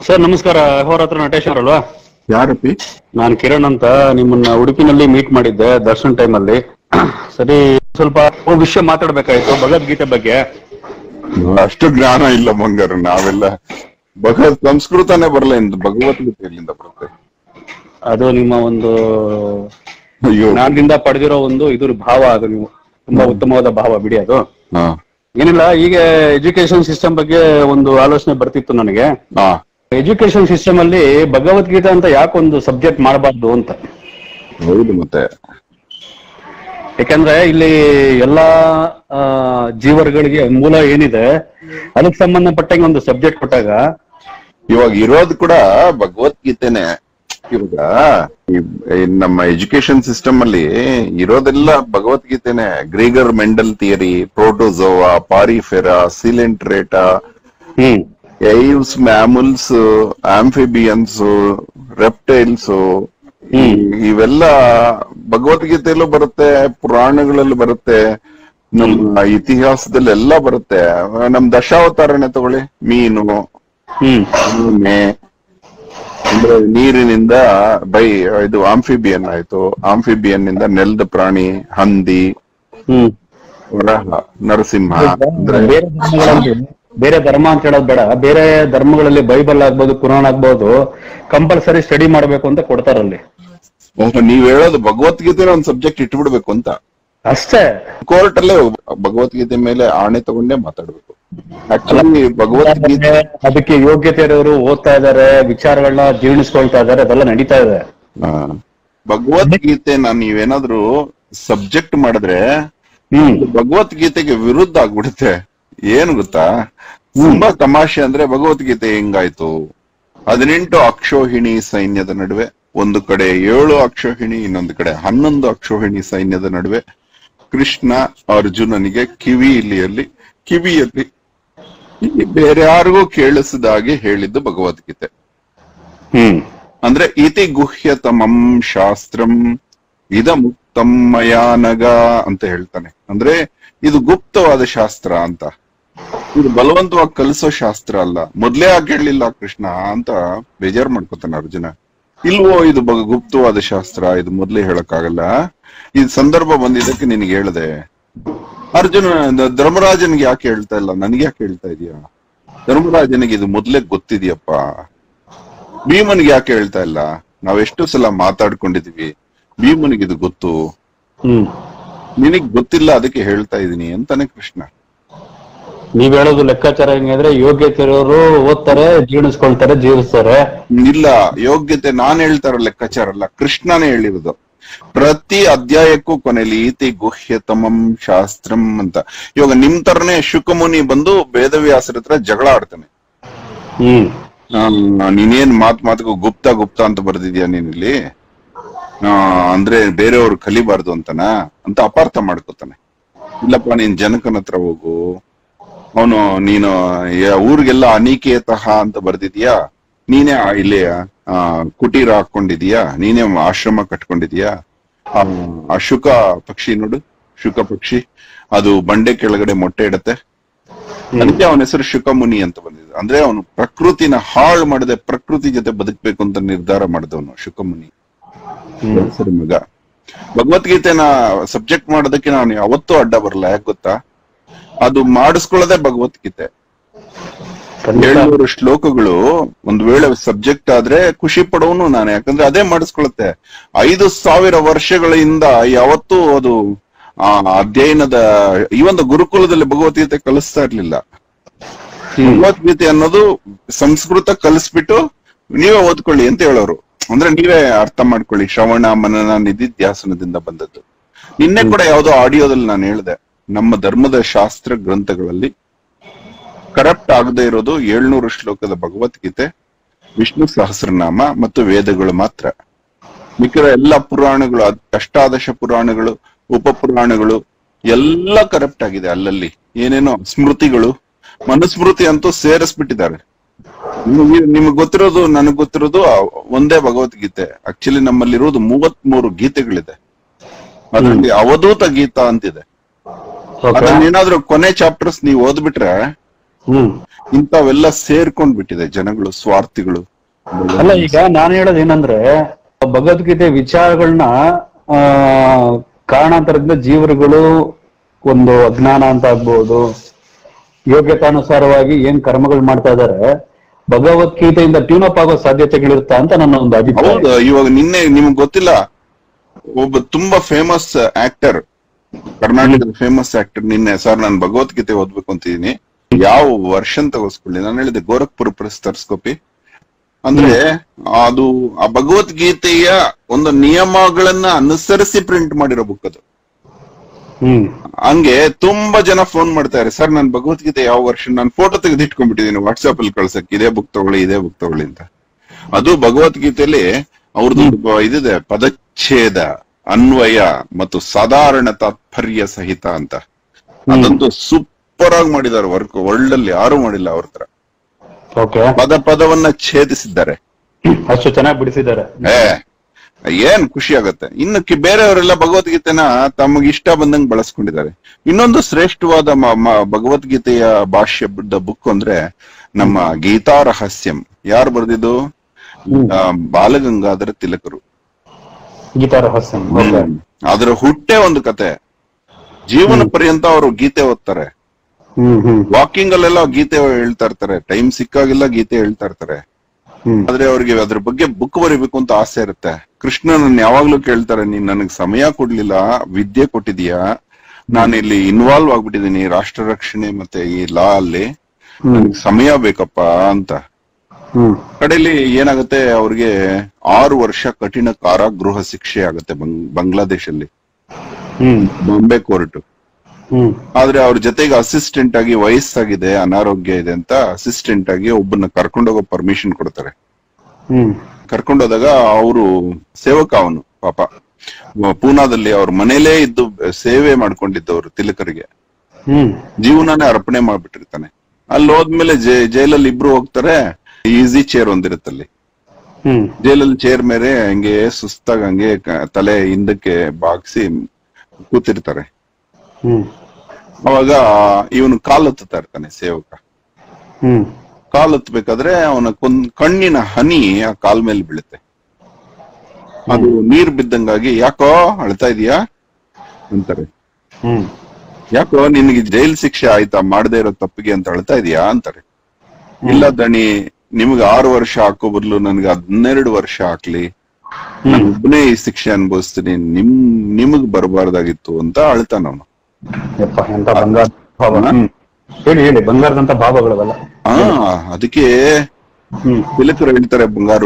Sir ನಮಸ್ಕಾರ. ಅಹೋರಾತ್ರ ನಟೇಶ್ ಅವರಲ್ವಾ? ಯಾರಪ್ಪಿ? ನಾನು ಕಿರಣ್ ಅಂತ. ನಿಮ್ಮನ್ನ ಉಡುಪಿನಲ್ಲಿ ಮೀಟ್ ಮಾಡಿದ್ದೆ ದರ್ಶನ್ ಟೈಮ್ ಅಲ್ಲಿ. ಸರಿ, ಸ್ವಲ್ಪ ವಿಷಯ ಮಾತಾಡ್ಬೇಕಾಯ್ತು ಭಗವದ್ಗೀತೆ ಬಗ್ಗೆ. ಅಷ್ಟು ಜ್ಞಾನ ಇಲ್ಲ ಬಂಗಾರ, ನಾವೆಲ್ಲ ಸಂಸ್ಕೃತನೇ ಬರಲ್ಲ, ಇಂದು ಭಗವದ್ಗೀತೆ ಎಲ್ಲಿಂದ ಬರುತ್ತೆ? ಅದು ನಿಮ್ಮ ಒಂದು ಅಯ್ಯೋ, ಜ್ಞಾನದಿಂದ ಪಡೆದಿರೋ ಒಂದು ಇದ್ರ ಭಾವ. ಅದು ನೀವು ತುಂಬಾ ಉತ್ತಮವಾದ ಭಾವ ಬಿಡಿ. ಅದು ಹಾ ಏನಿಲ್ಲ, ಈಗ ಎಜುಕೇಶನ್ ಸಿಸ್ಟಮ್ ಬಗ್ಗೆ ಒಂದು ಆಲೋಚನೆ ಬರ್ತಿತ್ತು ನನಗೆ. ಹಾ ಎಜುಕೇಶನ್ ಸಿಸ್ಟಮ್ ಅಲ್ಲಿ ಭಗವದ್ಗೀತೆ ಅಂತ ಯಾಕೊಂದು ಸಬ್ಜೆಕ್ಟ್ ಮಾಡಬಾರ್ದು ಅಂತ. ಹೌದು, ಮತ್ತೆ ಯಾಕಂದ್ರೆ ಇಲ್ಲಿ ಎಲ್ಲಾ ಜೀವರುಗಳಿಗೆ ಮೂಲ ಏನಿದೆ ಅದಕ್ಕೆ ಸಂಬಂಧಪಟ್ಟಂಗೆ ಒಂದು ಸಬ್ಜೆಕ್ಟ್ ಕೊಟ್ಟಾಗ ಇವಾಗ ಇರೋದು ಕೂಡ ಭಗವದ್ಗೀತೆನೆ. ಇವಾಗ ಈ ನಮ್ಮ ಎಜುಕೇಶನ್ ಸಿಸ್ಟಮ್ ಅಲ್ಲಿ ಇರೋದೆಲ್ಲ ಭಗವದ್ಗೀತೆನೆ. Gregor Mendel theory, protozoa, porifera, coelenterata, aves, mammals, amphibians, reptiles, ಇವೆಲ್ಲ ಭಗವದ್ಗೀತೆಯಲ್ಲೂ ಬರುತ್ತೆ, ಪುರಾಣಗಳಲ್ಲೂ ಬರುತ್ತೆ, ನಮ್ಮ ಇತಿಹಾಸದಲ್ಲೆಲ್ಲ ಬರುತ್ತೆ. ನಮ್ ದಶಾವತಾರನೆ ತಗೊಳ್ಳಿ, ಮೀನು, ಆಮೆ, ಅಂದ್ರೆ ನೀರಿನಿಂದ ಇದು ಆಂಫಿಬಿಯನ್ ಆಯ್ತು, ಆಂಫಿಬಿಯನ್ ನಿಂದ ನೆಲದ ಪ್ರಾಣಿ, ಹಂದಿ, ವರಹ, ನರಸಿಂಹ. ಬೇರೆ ಧರ್ಮ ಅಂತ ಹೇಳೋದು ಬೇಡ, ಬೇರೆ ಧರ್ಮಗಳಲ್ಲಿ ಬೈಬಲ್ ಆಗ್ಬೋದು, ಪುರಾಣ ಆಗ್ಬೋದು, ಕಂಪಲ್ಸರಿ ಸ್ಟಡಿ ಮಾಡ್ಬೇಕು ಅಂತ ಕೊಡ್ತಾರಲ್ಲಿ. ನೀವ್ ಹೇಳೋದು ಭಗವದ್ಗೀತೆ ಒಂದ್ ಸಬ್ಜೆಕ್ಟ್ ಇಟ್ಬಿಡ್ಬೇಕು ಅಂತ ಅಷ್ಟೇ. ಕೋರ್ಟ್ ಅಲ್ಲೇ ಭಗವದ್ಗೀತೆ ಮೇಲೆ ಆಣೆ ತಗೊಂಡೇ ಮಾತಾಡ್ಬೇಕು. ಆಕ್ಚುಲಿ ಭಗವದ್ಗೀತೆ ಅದಕ್ಕೆ ಯೋಗ್ಯತೆ ಇರೋರು ಓದ್ತಾ ಇದಾರೆ, ವಿಚಾರಗಳನ್ನ ಜೀರ್ಣಿಸ್ಕೊಳ್ತಾ ಇದಾರೆ, ಅದೆಲ್ಲ ನಡೀತಾ ಇದೆ. ಭಗವದ್ಗೀತೆ ನೀವೇನಾದ್ರೂ ಸಬ್ಜೆಕ್ಟ್ ಮಾಡಿದ್ರೆ ಭಗವದ್ಗೀತೆಗೆ ವಿರುದ್ಧ ಆಗ್ಬಿಡುತ್ತೆ. ಏನು ಗೊತ್ತಾ, ತುಂಬಾ ತಮಾಷೆ ಅಂದ್ರೆ ಭಗವದ್ಗೀತೆ ಹೆಂಗಾಯ್ತು? 18 ಅಕ್ಷೋಹಿಣಿ ಸೈನ್ಯದ ನಡುವೆ, ಒಂದು ಕಡೆ 7 ಅಕ್ಷೋಹಿಣಿ, ಇನ್ನೊಂದು ಕಡೆ 11 ಅಕ್ಷೋಹಿಣಿ ಸೈನ್ಯದ ನಡುವೆ ಕೃಷ್ಣ ಅರ್ಜುನನಿಗೆ ಕಿವಿಯಲ್ಲಿ ಬೇರೆ ಯಾರಿಗೂ ಕೇಳಿಸಿದಾಗೆ ಹೇಳಿದ್ದು ಭಗವದ್ಗೀತೆ. ಅಂದ್ರೆ ಇತಿ ಗುಹ್ಯತಮಂ ಶಾಸ್ತ್ರಂ ಇದ ಮುಕ್ತಂ ಮಯಾನಗ ಅಂತ ಹೇಳ್ತಾನೆ. ಅಂದ್ರೆ ಇದು ಗುಪ್ತವಾದ ಶಾಸ್ತ್ರ ಅಂತ, ಇದು ಬಲವಂತವಾಗಿ ಕಲಿಸೋ ಶಾಸ್ತ್ರ ಅಲ್ಲ. ಮೊದ್ಲೇ ಯಾಕೆ ಹೇಳಲಿಲ್ಲ ಕೃಷ್ಣ ಅಂತ ಬೇಜಾರ್ ಮಾಡ್ಕೊತಾನೆ ಅರ್ಜುನ. ಇಲ್ವೋ, ಇದು ಗುಪ್ತವಾದ ಶಾಸ್ತ್ರ, ಇದು ಮೊದ್ಲೇ ಹೇಳಕ್ಕಾಗಲ್ಲ, ಈ ಸಂದರ್ಭ ಬಂದಿದ್ದಕ್ಕೆ ನಿನಗೆ ಹೇಳ್ದೆ. ಅರ್ಜುನ ಧರ್ಮರಾಜನಿಗೆ ಯಾಕೆ ಹೇಳ್ತಾ ಇಲ್ಲ, ನನಗೆ ಯಾಕೆ ಹೇಳ್ತಾ ಇದೀಯ? ಧರ್ಮರಾಜನಿಗೆ ಇದು ಮೊದ್ಲೇ ಗೊತ್ತಿದ್ಯಪ್ಪ. ಭೀಮನಿಗೆ ಯಾಕೆ ಹೇಳ್ತಾ ಇಲ್ಲ? ನಾವೆಷ್ಟು ಸಲ ಮಾತಾಡ್ಕೊಂಡಿದೀವಿ, ಭೀಮನಿಗೆ ಇದು ಗೊತ್ತು, ನಿನಗ್ ಗೊತ್ತಿಲ್ಲ, ಅದಕ್ಕೆ ಹೇಳ್ತಾ ಇದೀನಿ ಅಂತಾನೆ ಕೃಷ್ಣ. ನೀವ್ ಹೇಳೋದು ಲೆಕ್ಕಾಚಾರ ಹೆಂಗಂದ್ರೆ ಯೋಗ್ಯತೆ ಇರೋರು ಓದ್ತಾರೆ, ಜೀರ್ಣಿಸ್ಕೊಳ್ತಾರೆ, ಜೀವಿಸ್ತಾರೆ. ಇಲ್ಲ, ಯೋಗ್ಯತೆ ನಾನ್ ಹೇಳ್ತಾರ ಲೆಕ್ಕಾಚಾರ ಅಲ್ಲ, ಕೃಷ್ಣನೇ ಹೇಳಿರೋದು. ಪ್ರತಿ ಅಧ್ಯಾಯಕ್ಕೂ ಕೊನೆಯಲ್ಲಿ ಇತಿ ಗುಹ್ಯತಮಂ ಶಾಸ್ತ್ರಂ ಅಂತ. ಇವಾಗ ನಿಮ್ ತರನೇ ಶುಕಮುನಿ ಬಂದು ವೇದವ್ಯಾಸರ ಹತ್ರ ಜಗಳ ಆಡ್ತಾನೆ. ನೀನೇನ್ ಮಾತಿಗೂ ಗುಪ್ತ ಅಂತ ಬರ್ದಿದ್ಯಾ ನೀನಿಲ್ಲಿ, ಅಂದ್ರೆ ಬೇರೆಯವ್ರು ಕಲಿಬಾರ್ದು ಅಂತನಾ ಅಂತ ಅಪಾರ್ಥ ಮಾಡ್ಕೋತಾನೆ. ಇಲ್ಲಪ್ಪ, ನೀನ್ ಜನಕನ ಹತ್ರ ಹೋಗು, ಅವನು ನೀನು ಊರಿಗೆಲ್ಲ ಅನಿಕೇತಃ ಅಂತ ಬರ್ದಿದ್ಯಾ, ನೀನೇ ಇಲ್ಲಿ ಕುಟೀರ ಹಾಕೊಂಡಿದೀಯಾ, ನೀನೇ ಆಶ್ರಮ ಕಟ್ಕೊಂಡಿದೀಯಾ. ಆ ಶುಕ ಪಕ್ಷಿ ನೋಡು, ಶುಕ ಪಕ್ಷಿ ಅದು ಬಂಡೆ ಕೆಳಗಡೆ ಮೊಟ್ಟೆ ಇಡತ್ತೆ, ಅದಕ್ಕೆ ಅವನ ಹೆಸರು ಶುಕಮುನಿ ಅಂತ ಬಂದಿದೆ. ಅಂದ್ರೆ ಅವನು ಪ್ರಕೃತಿನ ಹಾಳು ಮಾಡದೆ ಪ್ರಕೃತಿ ಜೊತೆ ಬದುಕ್ಬೇಕು ಅಂತ ನಿರ್ಧಾರ ಮಾಡಿದವನು ಶುಕಮುನಿ ಮಗ. ಭಗವದ್ಗೀತೆನ ಸಬ್ಜೆಕ್ಟ್ ಮಾಡೋದಕ್ಕೆ ನಾನು ಯಾವತ್ತೂ ಅಡ್ಡ ಬರಲ್ಲ. ಯಾಕೆ ಗೊತ್ತಾ, ಅದು ಮಾಡಿಸ್ಕೊಳ್ಳೋದೇ ಭಗವದ್ಗೀತೆ. 700 ಶ್ಲೋಕಗಳು ಒಂದ್ ವೇಳೆ ಸಬ್ಜೆಕ್ಟ್ ಆದ್ರೆ ಖುಷಿ ಪಡೋನು ನಾನು, ಯಾಕಂದ್ರೆ ಅದೇ ಮಾಡಿಸ್ಕೊಳತ್ತೆ. 5000 ವರ್ಷಗಳಿಂದ ಯಾವತ್ತೂ ಅದು ಅಧ್ಯಯನದ ಈ ಒಂದು ಗುರುಕುಲದಲ್ಲಿ ಭಗವದ್ಗೀತೆ ಕಲಿಸ್ತಾ ಇರ್ಲಿಲ್ಲ. ಭಗವದ್ಗೀತೆ ಅನ್ನೋದು ಸಂಸ್ಕೃತ ಕಲಿಸ್ಬಿಟ್ಟು ನೀವೇ ಓದ್ಕೊಳ್ಳಿ ಅಂತ ಹೇಳೋರು. ಅಂದ್ರೆ ನೀವೇ ಅರ್ಥ ಮಾಡ್ಕೊಳ್ಳಿ, ಶ್ರವಣ ಮನನ ನಿಧಿಧ್ಯಾಸನದಿಂದ ಬಂದದ್ದು. ನಿನ್ನೆ ಕೂಡ ಯಾವ್ದೋ ಆಡಿಯೋದಲ್ಲಿ ನಾನು ಹೇಳ್ದೆ, ನಮ್ಮ ಧರ್ಮದ ಶಾಸ್ತ್ರ ಗ್ರಂಥಗಳಲ್ಲಿ ಕರಪ್ಟ್ ಆಗದೆ ಇರೋದು 700 ಶ್ಲೋಕದ ಭಗವದ್ಗೀತೆ, ವಿಷ್ಣು ಸಹಸ್ರನಾಮ ಮತ್ತು ವೇದಗಳು ಮಾತ್ರ. ಮಿಕ್ಕಿರೋ ಎಲ್ಲ ಪುರಾಣಗಳು, ಅಷ್ಟಾದಶ ಪುರಾಣಗಳು, ಉಪ ಪುರಾಣಗಳು ಎಲ್ಲ ಕರಪ್ಟ್ ಆಗಿದೆ. ಅಲ್ಲಲ್ಲಿ ಏನೇನೋ ಸ್ಮೃತಿಗಳು, ಮನುಸ್ಮೃತಿ ಅಂತೂ ಸೇರಿಸ್ಬಿಟ್ಟಿದ್ದಾರೆ. ನಿಮಗ್ ಗೊತ್ತಿರೋದು ನನಗ್ ಗೊತ್ತಿರೋದು ಒಂದೇ ಭಗವದ್ಗೀತೆ. ಆಕ್ಚುಲಿ ನಮ್ಮಲ್ಲಿರೋದು 33 ಗೀತೆಗಳಿದೆ. ಅದರಲ್ಲಿ ಅವಧೂತ ಗೀತಾ ಅಂತಿದೆ. ಅದನ್ನೇನಾದ್ರೂ ಕೊನೆ ಚಾಪ್ಟರ್ಸ್ ನೀವು ಓದ್ಬಿಟ್ರೆ ಹ್ಮ್. ಇಂಥವೆಲ್ಲ ಸೇರ್ಕೊಂಡ್ ಬಿಟ್ಟಿದೆ ಜನಗಳು, ಸ್ವಾರ್ಥಿಗಳು. ಅಲ್ಲ, ಈಗ ನಾನು ಹೇಳೋದು ಏನಂದ್ರೆ, ಭಗವದ್ಗೀತೆ ವಿಚಾರಗಳನ್ನ ಆ ಕಾರಣಾಂತರದಿಂದ ಜೀವರುಗಳು ಒಂದು ಅಜ್ಞಾನ ಅಂತ ಆಗ್ಬಹುದು, ಯೋಗ್ಯತಾನುಸಾರವಾಗಿ ಏನ್ ಕರ್ಮಗಳು ಮಾಡ್ತಾ ಇದಾರೆ, ಭಗವದ್ಗೀತೆಯಿಂದ ಟ್ಯೂನ್ ಅಪ್ ಆಗೋ ಸಾಧ್ಯತೆಗಳಿರುತ್ತಾ ಅಂತ ನನ್ನ ಒಂದು ಅಭಿಪ್ರಾಯ. ಹೌದು. ಇವಾಗ ನಿನ್ನೆ ನಿಮ್ಗೆ ಗೊತ್ತಿಲ್ಲ, ಒಬ್ಬ ತುಂಬಾ ಫೇಮಸ್ ಆಕ್ಟರ್, ಕರ್ನಾಟಕದ ಫೇಮಸ್ ಆಕ್ಟರ್ ನಿನ್ನೆ, ಸರ್ ನಾನು ಭಗವದ್ಗೀತೆ ಓದ್ಬೇಕು ಅಂತಿದೀನಿ, ಯಾವ ವರ್ಷ ಅಂತ ತಗೋಸ್ಕೊಳ್ಳಿ, ನಾನು ಹೇಳಿದೆ ಗೋರಖ್ಪುರ ಪ್ರೆಸ್ ತರ್ಸ್ಕೊಪಿ ಅಂದ್ರೆ ಅದು ಆ ಭಗವದ್ಗೀತೆಯ ಒಂದು ನಿಯಮಗಳನ್ನ ಅನುಸರಿಸಿ ಪ್ರಿಂಟ್ ಮಾಡಿರೋ ಬುಕ್ ಅದು. ಹಂಗೆ ತುಂಬಾ ಜನ ಫೋನ್ ಮಾಡ್ತಾರೆ, ಸರ್ ನಾನು ಭಗವದ್ಗೀತೆ ಯಾವ ವರ್ಷ, ನಾನು ಫೋಟೋ ತೆಗೆದು ಇಟ್ಕೊಂಡ್ಬಿಟ್ಟಿದೀನಿ ವಾಟ್ಸ್ಆಪ್ ಅಲ್ಲಿ ಕಳ್ಸಕ್, ಇದೇ ಬುಕ್ ತಗೊಳ್ಳಿ ಇದೇ ಬುಕ್ ತಗೊಳ್ಳಿ ಅಂತ. ಅದು ಭಗವದ್ಗೀತೆಯಲ್ಲಿ ಅವ್ರದ್ದು ಇದಿದೆ, ಪದಚ್ಛೇದ, ಅನ್ವಯ ಮತ್ತು ಸಾಧಾರಣ ತಾತ್ಪರ್ಯ ಸಹಿತ ಅಂತ. ಅದಂತೂ ಸೂಪರ್ ಆಗಿ ಮಾಡಿದ್ದಾರೆ ವರ್ಕ್, ವರ್ಲ್ಡ್ ಅಲ್ಲಿ ಯಾರು ಮಾಡಿಲ್ಲ ಅವ್ರ ಹತ್ರ. ಪದ ಪದವನ್ನ ಛೇದಿಸಿದ್ದಾರೆ, ಅಷ್ಟು ಚೆನ್ನಾಗಿ ಬಿಡಿಸಿದ್ದಾರೆ. ಏನ್ ಖುಷಿ ಆಗತ್ತೆ. ಇನ್ನು ಬೇರೆಯವರೆಲ್ಲ ಭಗವದ್ಗೀತೆನ ತಮಗೆ ಇಷ್ಟ ಬಂದಂಗ್ ಬಳಸ್ಕೊಂಡಿದ್ದಾರೆ. ಇನ್ನೊಂದು ಶ್ರೇಷ್ಠವಾದ ಭಗವದ್ಗೀತೆಯ ಭಾಷ್ಯದ ಬುಕ್ ಅಂದ್ರೆ ನಮ್ಮ ಗೀತಾ ರಹಸ್ಯಂ. ಯಾರು ಬರೆದಿದ್ದು? ಬಾಲಗಂಗಾಧರ ತಿಲಕರು. ಗೀತಾ ರಹಸ್ಯಂ. ಅದರ ಹುಟ್ಟೆ ಒಂದು ಕತೆ. ಜೀವನ ಪರ್ಯಂತ ಅವರು ಗೀತೆ ಓದ್ತಾರೆ. ವಾಕಿಂಗ್ ಅಲ್ಲೆಲ್ಲ ಗೀತೆ ಹೇಳ್ತಾ ಇರ್ತಾರೆ, ಟೈಮ್ ಸಿಕ್ಕಾಗೆಲ್ಲ ಗೀತೆ ಹೇಳ್ತಾ ಇರ್ತಾರೆ. ಆದ್ರೆ ಅವ್ರಿಗೆ ಅದ್ರ ಬಗ್ಗೆ ಬುಕ್ ಬರೀಬೇಕು ಅಂತ ಆಸೆ ಇರುತ್ತೆ. ಕೃಷ್ಣನನ್ನ ಯಾವಾಗ್ಲೂ ಕೇಳ್ತಾರೆ, ನೀನ್ ನನಗ್ ಸಮಯ ಕೊಡ್ಲಿಲ್ಲ, ವಿದ್ಯೆ ಕೊಟ್ಟಿದೀಯಾ, ನಾನು ಇಲ್ಲಿ ಇನ್ವಾಲ್ವ್ ಆಗ್ಬಿಟ್ಟಿದೀನಿ ರಾಷ್ಟ್ರ ರಕ್ಷಣೆ ಮತ್ತೆ ಈ ಲಾ ಅಲ್ಲಿ, ನನಗ್ ಸಮಯ ಬೇಕಪ್ಪ ಅಂತ. ಕಡೆಯಲ್ಲಿ ಏನಾಗುತ್ತೆ, ಅವ್ರಿಗೆ 6 ವರ್ಷ ಕಠಿಣ ಕಾರಾಗೃಹ ಶಿಕ್ಷೆ ಆಗುತ್ತೆ ಬಾಂಗ್ಲಾದೇಶಲ್ಲಿ, ಬಾಂಬೆ ಕೋರ್ಟ್. ಆದ್ರೆ ಅವ್ರ ಜೊತೆಗೆ ಅಸಿಸ್ಟೆಂಟ್ ಆಗಿ, ವಯಸ್ಸಾಗಿದೆ, ಅನಾರೋಗ್ಯ ಇದೆ ಅಂತ ಅಸಿಸ್ಟೆಂಟ್ ಆಗಿ ಒಬ್ಬನ ಕರ್ಕೊಂಡೋಗೋ ಪರ್ಮಿಷನ್ ಕೊಡ್ತಾರೆ. ಕರ್ಕೊಂಡೋದಾಗ ಅವರು ಸೇವಕ, ಅವನು ಪಾಪ ಪೂನಾದಲ್ಲಿ ಅವ್ರ ಮನೇಲೇ ಇದ್ದು ಸೇವೆ ಮಾಡ್ಕೊಂಡಿದ್ದವ್ರು ತಿಲಕರಿಗೆ, ಜೀವನನೇ ಅರ್ಪಣೆ ಮಾಡ್ಬಿಟ್ಟಿರ್ತಾನೆ. ಅಲ್ಲಿ ಹೋದ್ಮೇಲೆ ಜೈಲಲ್ಲಿ ಇಬ್ರು ಹೋಗ್ತಾರೆ. ಈಸಿ ಚೇರ್ ಒಂದಿರುತ್ತಲ್ಲಿ, ಜೈಲಲ್ಲಿ ಚೇರ್ ಮೇಲೆ ಹಂಗೆ ಸುಸ್ತಾಗ ಹಂಗೆ ತಲೆ ಹಿಂದಕ್ಕೆ ಬಾಗ್ಸಿ ಕೂತಿರ್ತಾರೆ. ಅವಾಗ ಇವನು ಕಾಲ್ ಹತ್ತುತ್ತಾ ಇರ್ತಾನೆ ಸೇವಕ. ಕಾಲ್ ಹತ್ಬೇಕಾದ್ರೆ ಅವನ ಕಣ್ಣಿನ ಹನಿ ಆ ಕಾಲ್ ಮೇಲೆ ಬೀಳುತ್ತೆ. ಅದು ನೀರ್ ಬಿದ್ದಂಗಾಗಿ, ಯಾಕೋ ಅಳ್ತಾ ಇದೀಯಾ ಅಂತಾರೆ. ಯಾಕೋ ನಿನ್ಗೆ ಜೈಲ್ ಶಿಕ್ಷೆ ಆಯ್ತಾ ಮಾಡದೇ ಇರೋ ತಪ್ಪಿಗೆ ಅಂತ ಅಳ್ತಾ ಇದೀಯಾ ಅಂತಾರೆ. ಇಲ್ಲ ದಣಿ, ನಿಮ್ಗೆ 6 ವರ್ಷ ಹಾಕೋ ಬದಲು ನನ್ಗೆ 12 ವರ್ಷ ಹಾಕ್ಲಿ, ನಾನು ಒಬ್ಬನೇ ಈ ಶಿಕ್ಷೆ ಅನುಭವಿಸ್ತೀನಿ, ನಿಮಗ್ ಬರಬಾರ್ದಾಗಿತ್ತು ಅಂತ ಅಳ್ತಾನ ಅವನು. ಬಂಗಾರದಂತ ಭಾವಗಳಲ್ಲ. ಅದಕ್ಕೆ ತಿಲಕರು ಹೇಳ್ತಾರೆ, ಬಂಗಾರು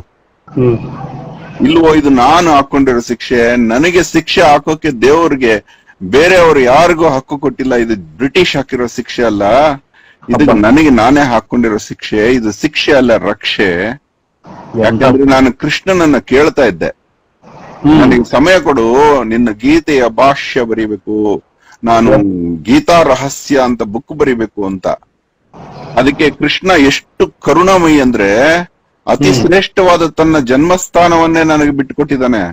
ಇಲ್ವೋ ಇದು ನಾನು ಹಾಕೊಂಡಿರೋ ಶಿಕ್ಷೆ, ನನಗೆ ಶಿಕ್ಷೆ ಹಾಕೋಕೆ ದೇವ್ರಿಗೆ ಬೇರೆಯವ್ರು ಯಾರಿಗೂ ಹಕ್ಕು ಕೊಟ್ಟಿಲ್ಲ, ಇದು ಬ್ರಿಟಿಷ್ ಹಾಕಿರೋ ಶಿಕ್ಷೆ ಅಲ್ಲ, ಇದು ನನಗೆ ನಾನೇ ಹಾಕೊಂಡಿರೋ ಶಿಕ್ಷೆ, ಇದು ಶಿಕ್ಷೆ ಅಲ್ಲ ರಕ್ಷೆ. ಯಾಕಂದ್ರೆ ನಾನು ಕೃಷ್ಣನನ್ನ ಕೇಳ್ತಾ ಇದ್ದೆ, ನನಗೆ ಸಮಯ ಕೊಡು, ನಿನ್ನ ಗೀತೆಯ ಭಾಷ್ಯ ಬರೀಬೇಕು, ನಾನು ಗೀತಾ ರಹಸ್ಯ ಅಂತ ಬುಕ್ ಬರೀಬೇಕು ಅಂತ. ಅದಕ್ಕೆ ಕೃಷ್ಣ ಎಷ್ಟು ಕರುಣಾಮಯಿ ಅಂದ್ರೆ, ಅತಿ ಶ್ರೇಷ್ಠವಾದ ತನ್ನ ಜನ್ಮಸ್ಥಾನವನ್ನೇ ನನಗೆ ಬಿಟ್ಟುಕೊಟ್ಟಿದ್ದಾನೆ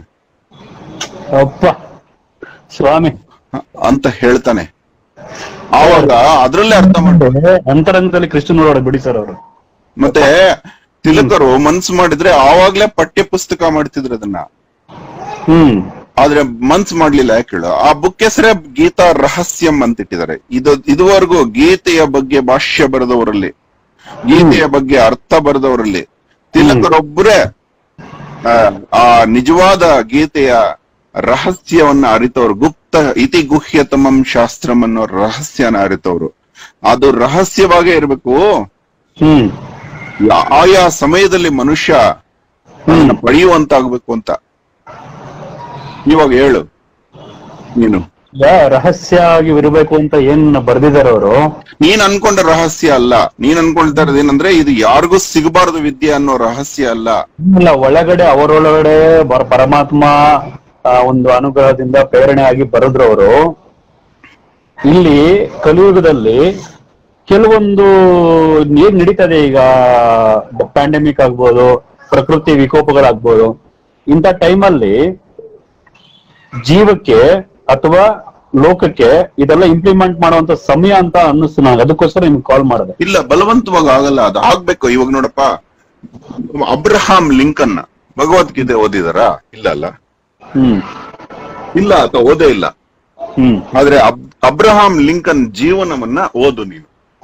ಸ್ವಾಮಿ ಅಂತ ಹೇಳ್ತಾನೆ. ಆವಾಗ ಅದ್ರಲ್ಲೇ ಅರ್ಥ ಮಾಡ್ತಾರೆ, ಅಂತರಂಗದಲ್ಲಿ ಕೃಷ್ಣನೋಡ ಬಿಡಿ ಸರ್ ಅವರು. ಮತ್ತೆ ತಿಲಕರು ಮನ್ಸು ಮಾಡಿದ್ರೆ ಆವಾಗ್ಲೇ ಪಠ್ಯ ಪುಸ್ತಕ ಮಾಡ್ತಿದ್ರು ಅದನ್ನ. ಆದ್ರೆ ಮನ್ಸ್ ಮಾಡ್ಲಿಲ್ಲ. ಯಾಕೆ ಹೇಳು, ಆ ಬುಕ್ ಹೆಸರೇ ಗೀತಾ ರಹಸ್ಯಂ ಅಂತ ಇಟ್ಟಿದ್ದಾರೆ. ಇದುವರೆಗೂ ಗೀತೆಯ ಬಗ್ಗೆ ಭಾಷ್ಯ ಬರೆದವರಲ್ಲಿ, ಗೀತೆಯ ಬಗ್ಗೆ ಅರ್ಥ ಬರೆದವರಲ್ಲಿ ತಿಲಕರೊಬ್ಬರೇ ಆ ನಿಜವಾದ ಗೀತೆಯ ರಹಸ್ಯವನ್ನ ಅರಿತವ್ರು. ಗುಪ್ತ ಇತಿ ಗುಹ್ಯತಮಂ ಶಾಸ್ತ್ರಂ ಅನ್ನೋ ರಹಸ್ಯನ ಅರಿತವ್ರು. ಅದು ರಹಸ್ಯವಾಗೇ ಇರ್ಬೇಕು. ಆಯಾ ಸಮಯದಲ್ಲಿ ಮನುಷ್ಯ ಪಡೆಯುವಂತಾಗ್ಬೇಕು ಅಂತ. ಇವಾಗ ಹೇಳು ನೀನು, ರಹಸ್ಯ ಆಗಿ ಇರಬೇಕು ಅಂತ ಏನ್ ಬರ್ದಿದ್ದಾರೆ ಅವರು. ನೀನ್ ಅನ್ಕೊಂಡ ರಹಸ್ಯ ಅಲ್ಲ, ನೀನ್ ಅನ್ಕೊಳ್ತಾ ಇರೋದು ಏನಂದ್ರೆ ಇದು ಯಾರಿಗೂ ಸಿಗಬಾರದು ವಿದ್ಯೆ ಅನ್ನೋ ರಹಸ್ಯ ಅಲ್ಲ. ಒಳಗಡೆ ಅವರೊಳಗಡೆ ಪರಮಾತ್ಮ ಒಂದು ಅನುಗ್ರಹದಿಂದ ಪ್ರೇರಣೆ ಆಗಿ ಬರೆದ್ರು ಅವರು. ಇಲ್ಲಿ ಕಲಿಯುಗದಲ್ಲಿ ಕೆಲವೊಂದು ಏನ್ ನಡೀತದೆ ಈಗ, ಪ್ಯಾಂಡಮಿಕ್ ಆಗ್ಬೋದು, ಪ್ರಕೃತಿ ವಿಕೋಪಗಳಾಗ್ಬೋದು, ಇಂಥ ಟೈಮಲ್ಲಿ ಜೀವಕ್ಕೆ ಅಥವಾ ಲೋಕಕ್ಕೆ ಇದೆಲ್ಲ ಇಂಪ್ಲಿಮೆಂಟ್ ಮಾಡುವಂತ ಸಮಯ ಅಂತ ಅನ್ನಿಸ್ತು ನಾನು, ಅದಕ್ಕೋಸ್ಕರ ನಿಮ್ಗೆ ಕಾಲ್ ಮಾಡಿದೆ. ಇಲ್ಲ, ಬಲವಂತವಾಗಿ ಆಗಲ್ಲ, ಅದು ಆಗ್ಬೇಕು. ಇವಾಗ ನೋಡಪ್ಪ, ಅಬ್ರಹಾಂ ಲಿಂಕನ್ ಭಗವದ್ಗೀತೆ ಓದಿದಾರ? ಇಲ್ಲ ಅಲ್ಲ, ಇಲ್ಲ, ಅಥವಾ ಓದೇ ಇಲ್ಲ. ಆದ್ರೆ ಅಬ್ರಹಾಂ ಲಿಂಕನ್ ಜೀವನವನ್ನ ಓದು ನೀನು.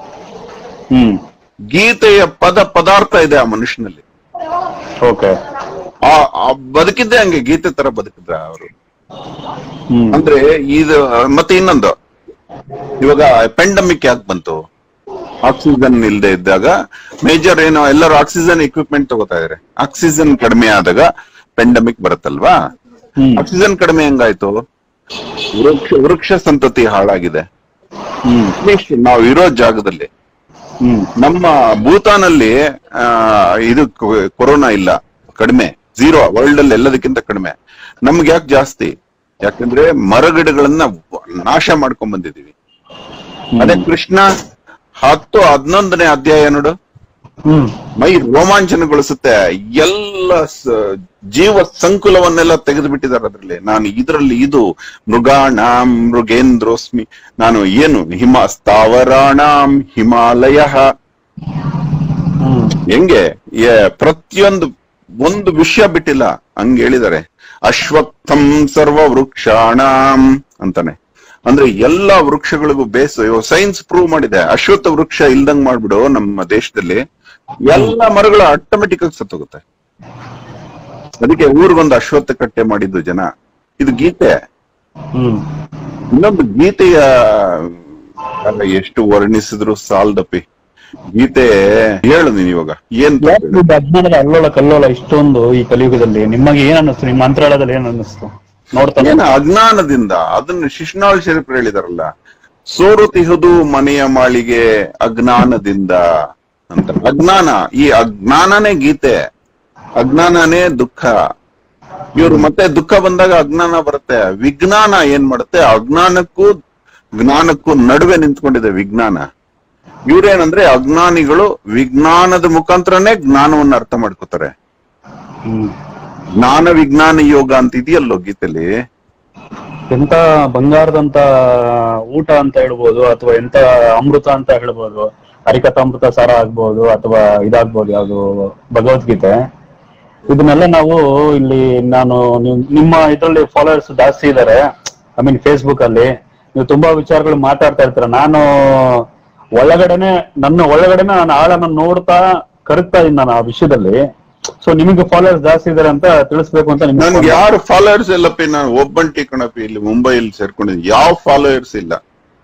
ಗೀತೆಯ ಪದಾರ್ಥ ಇದೆ ಆ ಮನುಷ್ಯನಲ್ಲಿ. ಓಕೆ, ಬದುಕಿದ್ದೆ ಹಂಗೆ, ಗೀತೆ ತರ ಬದುಕಿದ್ರ ಅವರು. ಅಂದ್ರೆ ಇದು ಮತ್ತೆ ಇನ್ನೊಂದು, ಇವಾಗ ಪೆಂಡಮಿಕ್ ಯಾಕೆ ಬಂತು? ಆಕ್ಸಿಜನ್ ಇಲ್ಲದೆ ಇದ್ದಾಗ ಮೇಜರ್ ಏನೋ ಎಲ್ಲರೂ ಆಕ್ಸಿಜನ್ ಎಕ್ವಿಪ್ಮೆಂಟ್ ತಗೋತಾ ಇದಾರೆ. ಆಕ್ಸಿಜನ್ ಕಡಿಮೆ ಆದಾಗ ಪೆಂಡಮಿಕ್ ಬರುತ್ತಲ್ವಾ? ಆಕ್ಸಿಜನ್ ಕಡಿಮೆ ಹೆಂಗಾಯ್ತು? ವೃಕ್ಷ ಸಂತತಿ ಹಾಳಾಗಿದೆ. ನಾವು ಇರೋ ಜಾಗದಲ್ಲಿ, ನಮ್ಮ ಭೂತಾನಲ್ಲಿ ಇದು ಕೊರೋನಾ ಇಲ್ಲ, ಕಡಿಮೆ, 0 ವರ್ಲ್ಡ್ ಅಲ್ಲಿ ಎಲ್ಲದಕ್ಕಿಂತ ಕಡಿಮೆ. ನಮ್ಗೆ ಯಾಕೆ ಜಾಸ್ತಿ? ಯಾಕಂದ್ರೆ ಮರಗಿಡಗಳನ್ನ ನಾಶ ಮಾಡ್ಕೊಂಡ್ ಬಂದಿದೀವಿ. ಅದೇ ಕೃಷ್ಣ 10-11ನೇ ಅಧ್ಯಾಯ ನೋಡು, ಮೈ ರೋಮಾಂಚನಗೊಳಿಸುತ್ತೆ. ಎಲ್ಲ ಜೀವ ಸಂಕುಲವನ್ನೆಲ್ಲ ತೆಗೆದು ಬಿಟ್ಟಿದ್ದಾರೆ ಅದ್ರಲ್ಲಿ. ನಾನು ಇದರಲ್ಲಿ ಇದು ಮೃಗಾಣಾಂ ಮೃಗೇಂದ್ರೋಸ್ಮಿ, ನಾನು ಏನು ಸ್ಥಾವರಾಣಾಂ ಹಿಮಾಲಯ, ಹೆಂಗೆ ಒಂದು ವಿಷಯ ಬಿಟ್ಟಿಲ್ಲ, ಹಂಗ ಹೇಳಿದ್ದಾರೆ. ಅಶ್ವತ್ಥಂ ಸರ್ವ ವೃಕ್ಷಾಣಾಂ ಅಂತಾನೆ. ಅಂದ್ರೆ ಎಲ್ಲಾ ವೃಕ್ಷಗಳಿಗೂ ಬೇಸು ಸೈನ್ಸ್ ಪ್ರೂವ್ ಮಾಡಿದೆ. ಅಶ್ವತ್ಥ ವೃಕ್ಷ ಇಲ್ದಂಗ್ ಮಾಡ್ಬಿಡು ನಮ್ಮ ದೇಶದಲ್ಲಿ, ಎಲ್ಲಾ ಮರಗಳು ಆಟೋಮೆಟಿಕ್ ಆಗಿ ಸತ್ತೋಗುತ್ತೆ. ಅದಕ್ಕೆ ಊರಿಗೊಂದು ಅಶ್ವತ್ಥ ಕಟ್ಟೆ ಮಾಡಿದ್ದು ಜನ. ಇದು ಗೀತೆ. ಇನ್ನೊಂದು ಗೀತೆಯ ಎಷ್ಟು ವರ್ಣಿಸಿದ್ರು ಸಾಲ್ದಪ್ಪಿ. ಗೀತೆ ಹೇಳು ನೀನ್ ಇವಾಗ ಏನ್ ಅಜ್ಞಾನದ ಅಲ್ಲೋಲ ಕಲ್ಲೋಲ ಇಷ್ಟೊಂದು ಈ ಕಲಿಯುಗದಲ್ಲಿ ನಿಮಗೆ ಏನ್ ಅನ್ನಿಸ್ತು? ನಿಮ್ಮ ಮಂತ್ರಾಲಯದಲ್ಲಿ ಏನ್ ಅನ್ನಿಸ್ತು ನೋಡ್ತಾನೆ? ಅಜ್ಞಾನದಿಂದ, ಅದನ್ನ ಶಿಶುನಾಳ ಶರೀಫರು ಹೇಳಿದಾರಲ್ಲ, ಸೋರುತಿಹುದು ಮನೆಯ ಮಾಳಿಗೆ ಅಜ್ಞಾನದಿಂದ ಅಂತ. ಅಜ್ಞಾನ, ಈ ಅಜ್ಞಾನನೇ ಗೀತೆ, ಅಜ್ಞಾನನೇ ದುಃಖ. ಇವ್ರು ಮತ್ತೆ ದುಃಖ ಬಂದಾಗ ಅಜ್ಞಾನ ಬರುತ್ತೆ. ವಿಜ್ಞಾನ ಏನ್ ಮಾಡುತ್ತೆ? ಅಜ್ಞಾನಕ್ಕೂ ಜ್ಞಾನಕ್ಕೂ ನಡುವೆ ನಿಂತ್ಕೊಂಡಿದೆ ವಿಜ್ಞಾನ. ಇವ್ರೇನಂದ್ರೆ ಅಜ್ಞಾನಿಗಳು ವಿಜ್ಞಾನದ ಮುಖಾಂತರನೇ ಜ್ಞಾನವನ್ನ ಅರ್ಥ ಮಾಡ್ಕೋತಾರೆ. ಜ್ಞಾನ ವಿಜ್ಞಾನ ಯೋಗ ಅಂತ ಇದೆಯಲ್ಲೋ ಗೀತೆಲಿ. ಎಂತ ಬಂಗಾರದಂತ ಊಟ ಅಂತ ಹೇಳ್ಬೋದು, ಅಥವಾ ಎಂತ ಅಮೃತ ಅಂತ ಹೇಳ್ಬೋದು, ಹರಿಕಥಾಮೃತ ಸಾರ ಆಗ್ಬೋದು, ಅಥವಾ ಇದಾಗ್ಬೋದು ಯಾವ್ದು ಭಗವದ್ಗೀತೆ. ಇದನ್ನೆಲ್ಲ ನಾವು ಇಲ್ಲಿ, ನಾನು ನಿಮ್ಮ ಇದ್ರಲ್ಲಿ ಫಾಲೋವರ್ಸ್ ಜಾಸ್ತಿ ಇದಾರೆ, ಐ ಮೀನ್ ಫೇಸ್ಬುಕ್ ಅಲ್ಲಿ ನೀವು ತುಂಬಾ ವಿಚಾರಗಳು ಮಾತಾಡ್ತಾ ಇರ್ತೀರ. ನಾನು ನನ್ನ ಒಳಗಡೆನೆ ನಾನು ಆಳನ್ನ ನೋಡ್ತಾ ಕರಗ್ತಾ ಇದ್ದೀನಿ ನಾನು ಆ ವಿಷಯದಲ್ಲಿ. ಸೊ ನಿಮಗೆ ಫಾಲೋವರ್ಸ್ ಜಾಸ್ತಿ ಇದಾರೆ ಅಂತ ತಿಳಿಸ್ಬೇಕು ಅಂತ. ನನ್ಗೆ ಯಾರು ಫಾಲೋವರ್ಸ್ ಇಲ್ಲಪ್ಪಿ, ನಾನು ಒಬ್ಬಂಟಿ ಕಣಪ್ಪಿ. ಇಲ್ಲಿ ಮುಂಬೈಲಿ ಸೇರ್ಕೊಂಡಿದ್ದೀನಿ, ಯಾವ ಫಾಲೋವರ್ಸ್ ಇಲ್ಲ.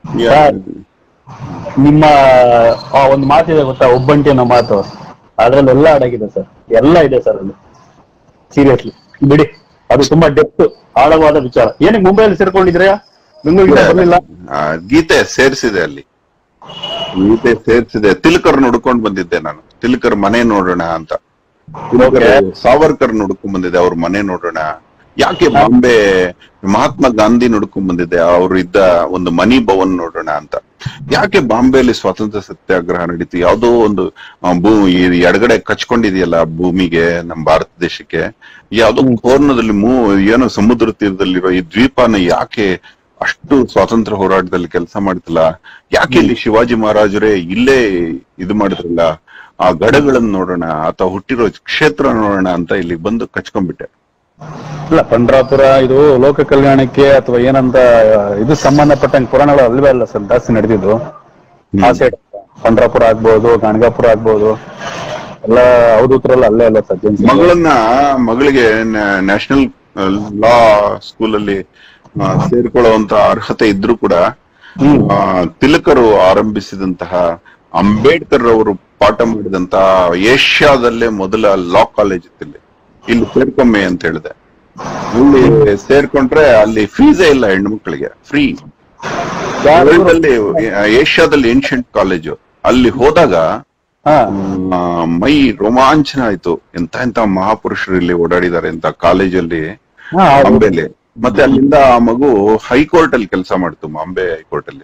ನಿಮ್ಮ ಒಂದು ಮಾತಿದೆ ಗೊತ್ತಾ, ಒಬ್ಬಂಟಿ ಅನ್ನೋ ಮಾತು, ಅದ್ರಲ್ಲಿ ಎಲ್ಲ ಅಡಗಿದೆ ಸರ್, ಎಲ್ಲ ಇದೆ ಸರ್ ಅಲ್ಲಿ. ಸೀರಿಯಸ್ಲಿ ಬಿಡಿ, ಅದು ತುಂಬಾ ಡೆಪ್ತ್ ಆಳವಾದ ವಿಚಾರ. ಏನಕ್ಕೆ ಮುಂಬೈಯಲ್ಲಿ ಸೇರ್ಕೊಂಡಿದ್ರಾ? ಬೆಂಗಳೂರಿಗೆ ಬರ್ಲಿಲ್ಲ? ಗೀತೆ ಸೇರಿಸಿದೆ ಅಲ್ಲಿ, ಗೀತೆ ಸೇರಿಸಿದೆ. ತಿಲಕರ್ ನೋಡ್ಕೊಂಡ್ ಬಂದಿದ್ದೆ ನಾನು. ತಿಲಕರ್ ಮನೆ ನೋಡೋಣ ಅಂತ, ಸಾವರ್ಕರ್ ನೋಡ್ಕೊಂಡ್ ಬಂದಿದ್ದೆ, ಅವ್ರ ಮನೆ ನೋಡೋಣ. ಯಾಕೆ ಬಾಂಬೆ ಮಹಾತ್ಮ ಗಾಂಧಿ ನೋಡ್ಕೊಂಡ್ ಬಂದಿದ್ದೆ, ಅವ್ರು ಇದ್ದ ಒಂದು ಮನಿ ಭವನ್ ನೋಡೋಣ ಅಂತ. ಯಾಕೆ ಬಾಂಬೆಯಲ್ಲಿ ಸ್ವಾತಂತ್ರ್ಯ ಸತ್ಯಾಗ್ರಹ ನಡೀತು? ಯಾವ್ದೋ ಒಂದು ಎಡಗಡೆ ಕಚ್ಕೊಂಡಿದೆಯಲ್ಲ ಭೂಮಿಗೆ, ನಮ್ಮ ಭಾರತ ದೇಶಕ್ಕೆ, ಯಾವ್ದೋ ಕೋರ್ನದಲ್ಲಿ ಏನೋ ಸಮುದ್ರ ತೀರದಲ್ಲಿರೋ ಈ ದ್ವೀಪನ ಯಾಕೆ ಅಷ್ಟು ಸ್ವಾತಂತ್ರ್ಯ ಹೋರಾಟದಲ್ಲಿ ಕೆಲಸ ಮಾಡ್ತಿಲ್ಲ? ಯಾಕೆ ಇಲ್ಲಿ ಶಿವಾಜಿ ಮಹಾರಾಜರೇ ಇಲ್ಲೇ ಇದು ಮಾಡಿದ್ರಲ್ಲ, ಆ ಗಡಗಳನ್ನ ನೋಡೋಣ ಅಥವಾ ಹುಟ್ಟಿರೋ ಕ್ಷೇತ್ರ ನೋಡೋಣ ಅಂತ ಇಲ್ಲಿ ಬಂದು ಕಚ್ಕೊಂಡ್ಬಿಟ್ಟೆ. ಇಲ್ಲ, ಪಂಡ್ರಾಪುರ ಇದು ಲೋಕ ಕಲ್ಯಾಣಕ್ಕೆ ಅಥವಾ ಏನಂತ ಇದು ಸಂಬಂಧಪಟ್ಟಂಗೆ ಪುರಾಣಗಳು ಅಲ್ವೇ ಅಲ್ಲ ಸರ್ ಜಾಸ್ತಿ ನಡೆದಿದ್ದು. ಆ ಸೈಡ್ ಪಂಡ್ರಾಪುರ ಆಗ್ಬೋದು, ಗಣಗಾಪುರ ಆಗ್ಬೋದು, ಎಲ್ಲ ಅವಧೂತರಲ್ಲ ಅಲ್ಲೇ ಅಲ್ಲ ಸರ್. ಮಗಳಿಗೆ ನ್ಯಾಷನಲ್ ಲಾ ಸ್ಕೂಲಲ್ಲಿ ಸೇರ್ಕೊಳ್ಳುವಂತ ಅರ್ಹತೆ ಇದ್ರೂ ಕೂಡ ತಿಲಕರು ಆರಂಭಿಸಿದಂತಹ, ಅಂಬೇಡ್ಕರ್ ಅವರು ಪಾಠ ಮಾಡಿದಂತಹ ಏಷ್ಯಾದಲ್ಲೇ ಮೊದಲ ಲಾ ಕಾಲೇಜ್ ಇತ್ತು ಇಲ್ಲಿ ಸೇರ್ಕೊಮ್ಮೆ ಅಂತ ಹೇಳಿದೆ. ಅಲ್ಲಿ ಸೇರ್ಕೊಂಡ್ರೆ ಅಲ್ಲಿ ಫೀಸೇ ಇಲ್ಲ ಹೆಣ್ಮಕ್ಳಿಗೆ, ಫ್ರೀ. ಏಷ್ಯಾದಲ್ಲಿ ಏನ್ಷಿಯಂಟ್ ಕಾಲೇಜು. ಅಲ್ಲಿ ಹೋದಾಗ ಮೈ ರೋಮಾಂಚನ ಆಯ್ತು. ಎಂತ ಮಹಾಪುರುಷರು ಇಲ್ಲಿ ಓಡಾಡಿದ್ದಾರೆ ಅಂತ ಕಾಲೇಜಲ್ಲಿ, ಬಾಂಬೆಲಿ. ಮತ್ತೆ ಅಲ್ಲಿಂದ ಆ ಮಗು ಹೈಕೋರ್ಟ್ ಅಲ್ಲಿ ಕೆಲಸ ಮಾಡ್ತು, ಬಾಂಬೆ ಹೈಕೋರ್ಟ್ ಅಲ್ಲಿ.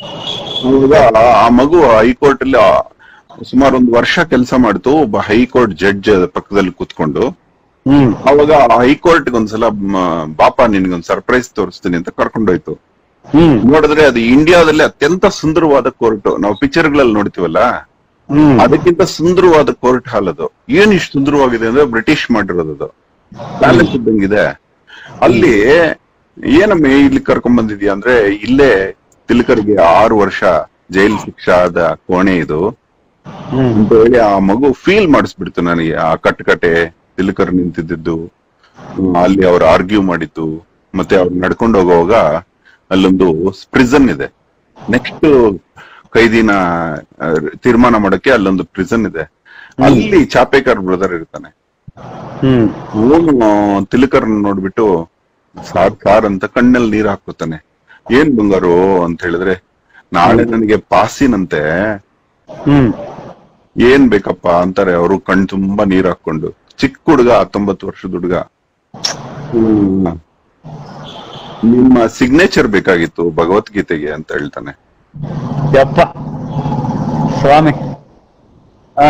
ಆ ಮಗು ಹೈಕೋರ್ಟ್ ಅಲ್ಲಿ ಸುಮಾರು 1 ವರ್ಷ ಕೆಲಸ ಮಾಡ್ತು, ಒಬ್ಬ ಹೈಕೋರ್ಟ್ ಜಡ್ಜ್ ಪಕ್ಕದಲ್ಲಿ ಕೂತ್ಕೊಂಡು. ಅವಾಗ ಹೈಕೋರ್ಟ್ ಒಂದ್ಸಲ ಬಾಪ ನಿನ್ಗೊಂದ್ ಸರ್ಪ್ರೈಸ್ ತೋರಿಸ್ತೀನಿ ಅಂತ ಕರ್ಕೊಂಡೋಯ್ತು. ಹ್ಮ್ ನೋಡಿದ್ರೆ ಅದು ಇಂಡಿಯಾದಲ್ಲಿ ಅತ್ಯಂತ ಸುಂದರವಾದ ಕೋರ್ಟ್. ನಾವು ಪಿಕ್ಚರ್ ಗಳಲ್ಲಿ ನೋಡ್ತೀವಲ್ಲ, ಹ್ಮ್ ಅದಕ್ಕಿಂತ ಸುಂದರವಾದ ಕೋರ್ಟ್ ಹಾಲ್ ಅದು. ಏನ್ ಇಷ್ಟು ಸುಂದರವಾಗಿದೆ ಅಂದ್ರೆ ಬ್ರಿಟಿಷ್ ಮಾಡಿರೋದು ಅದು, ಪ್ಯಾಲೇಸ್ ಇದ್ದಂಗಿದೆ. ಅಲ್ಲಿ ಏನಮ್ಮ ಇಲ್ಲಿ ಕರ್ಕೊಂಡ್ ಬಂದಿದ್ಯಾ ಅಂದ್ರೆ, ಇಲ್ಲೇ ತಿಲಕರಿಗೆ 6 ವರ್ಷ ಜೈಲ್ ಶಿಕ್ಷೆ ಆದ ಕೋಣೆ ಇದು ಹ್ಮ್ ಅಂತ ಹೇಳಿ ಆ ಮಗು ಫೀಲ್ ಮಾಡಿಸ್ಬಿಡ್ತು ನನಗೆ. ಆ ಕಟ್ಟಕಟೆ ತಿಲಕರ್ ನಿಂತಿದ್ದು, ಅಲ್ಲಿ ಅವ್ರು ಆರ್ಗ್ಯೂ ಮಾಡಿದ್ದು, ಮತ್ತೆ ಅವ್ರು ನಡ್ಕೊಂಡು ಹೋಗುವಾಗ ಅಲ್ಲೊಂದು ಪ್ರಿಸನ್ ಇದೆ. ನೆಕ್ಸ್ಟ್ ಕೈದಿನ ತೀರ್ಮಾನ ಮಾಡಕ್ಕೆ ಅಲ್ಲೊಂದು ಪ್ರಿಸನ್ ಇದೆ. ಅಲ್ಲಿ ಚಾಪೇಕರ್ ಬ್ರದರ್ ಇರ್ತಾನೆ. ಹ್ಮ್ ಅವನು ತಿಲಕರ್ ನೋಡ್ಬಿಟ್ಟು ಸಾರ್ ಅಂತ ಕಣ್ಣಲ್ಲಿ ನೀರ್ ಹಾಕೋತಾನೆ. ಏನ್ ಬಂಗಾರು ಅಂತ ಹೇಳಿದ್ರೆ, ನಾಳೆ ನನಗೆ ಪಾಸಿನಂತೆ, ಹ್ಮ್ ಏನ್ ಬೇಕಪ್ಪ ಅಂತಾರೆ ಅವರು ಕಣ್ ತುಂಬಾ ನೀರ್ ಹಾಕೊಂಡು. ಚಿಕ್ಕ ಹುಡುಗ, 19 ವರ್ಷದ ಹುಡುಗ. ನಿಮ್ಮ ಸಿಗ್ನೇಚರ್ ಬೇಕಾಗಿತ್ತು ಭಗವದ್ಗೀತೆಗೆ ಅಂತ ಹೇಳ್ತಾನೆ. ಯಪ್ಪ ಸ್ವಾಮಿ. ಹಾ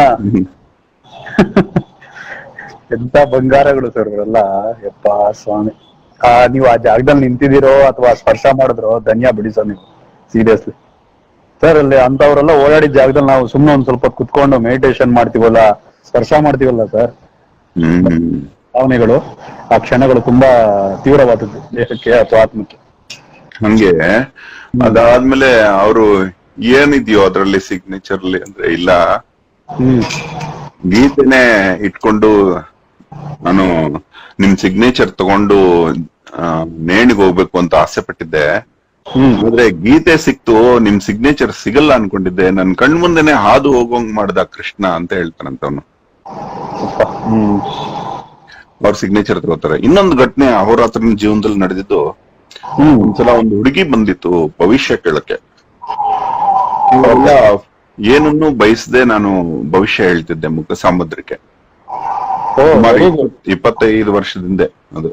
ಎಂತ ಬಂಗಾರಗಳು ಸರ್ ಇವರೆಲ್ಲ. ಯಪ್ಪ ಸ್ವಾಮಿ. ನೀವು ಆ ಜಾಗದಲ್ಲಿ ನಿಂತಿದ್ದೀರೋ ಅಥವಾ ಸ್ಪರ್ಶ ಮಾಡಿದ್ರೋ ಧನ್ಯ ಬಿಡಿ ಸರ್ ನೀವು, ಸೀರಿಯಸ್ಲಿ ಸರ್. ಅಲ್ಲಿ ಅಂತವ್ರೆಲ್ಲ ಓಡಾಡಿದ ಜಾಗದಲ್ಲಿ ನಾವು ಸುಮ್ನೆ ಒಂದ್ ಸ್ವಲ್ಪ ಕುತ್ಕೊಂಡು ಮೆಡಿಟೇಷನ್ ಮಾಡ್ತೀವಲ್ಲ, ಸ್ಪರ್ಶ ಮಾಡ್ತೀವಲ್ಲ ಸರ್, ಭಾವನೆಗಳು, ಆ ಕ್ಷಣಗಳು ತುಂಬಾ ತೀವ್ರವಾದದ್ದು ದೇಹಕ್ಕೆ ಅಥವಾ ಆತ್ಮಕ್ಕೆ. ಹಂಗೆ ಅದಾದ್ಮೇಲೆ ಅವರು ಏನಿದ್ಯೋ ಅದ್ರಲ್ಲಿ ಸಿಗ್ನೇಚರ್ ಅಲ್ಲಿ ಅಂದ್ರೆ, ಇಲ್ಲ ಗೀತೆನೆ ಇಟ್ಕೊಂಡು ನಾನು ನಿಮ್ ಸಿಗ್ನೇಚರ್ ತಗೊಂಡು ನೇಣಿಗೆ ಹೋಗ್ಬೇಕು ಅಂತ ಆಸೆ ಪಟ್ಟಿದ್ದೆ. ಆದ್ರೆ ಗೀತೆ ಸಿಕ್ತು, ನಿಮ್ ಸಿಗ್ನೇಚರ್ ಸಿಗಲ್ಲ ಅನ್ಕೊಂಡಿದ್ದೆ. ನನ್ ಕಣ್ ಮುಂದೆನೆ ಹಾದು ಹೋಗೋಂಗ್ ಮಾಡ್ದ ಕೃಷ್ಣ ಅಂತ ಹೇಳ್ತಾನಂತ ಅವನು. ಅವ್ರ ಸಿಗ್ನೇಚರ್ ತಗೋತಾರೆ. ಇನ್ನೊಂದು ಘಟನೆ ಅಹೋರಾತ್ರನ ಜೀವನದಲ್ಲಿ ನಡೆದಿದ್ದು, ಒಂದ್ಸಲ ಒಂದು ಹುಡುಗಿ ಬಂದಿತ್ತು ಭವಿಷ್ಯ ಕೇಳಕ್ಕೆ. ಅವೆಲ್ಲ ಏನನ್ನು ಬಯಸದೆ ನಾನು ಭವಿಷ್ಯ ಹೇಳ್ತಿದ್ದೆ ಮುಖ ಸಾಮುದ್ರಕ್ಕೆ. 25 ವರ್ಷದಿಂದ ಅದು.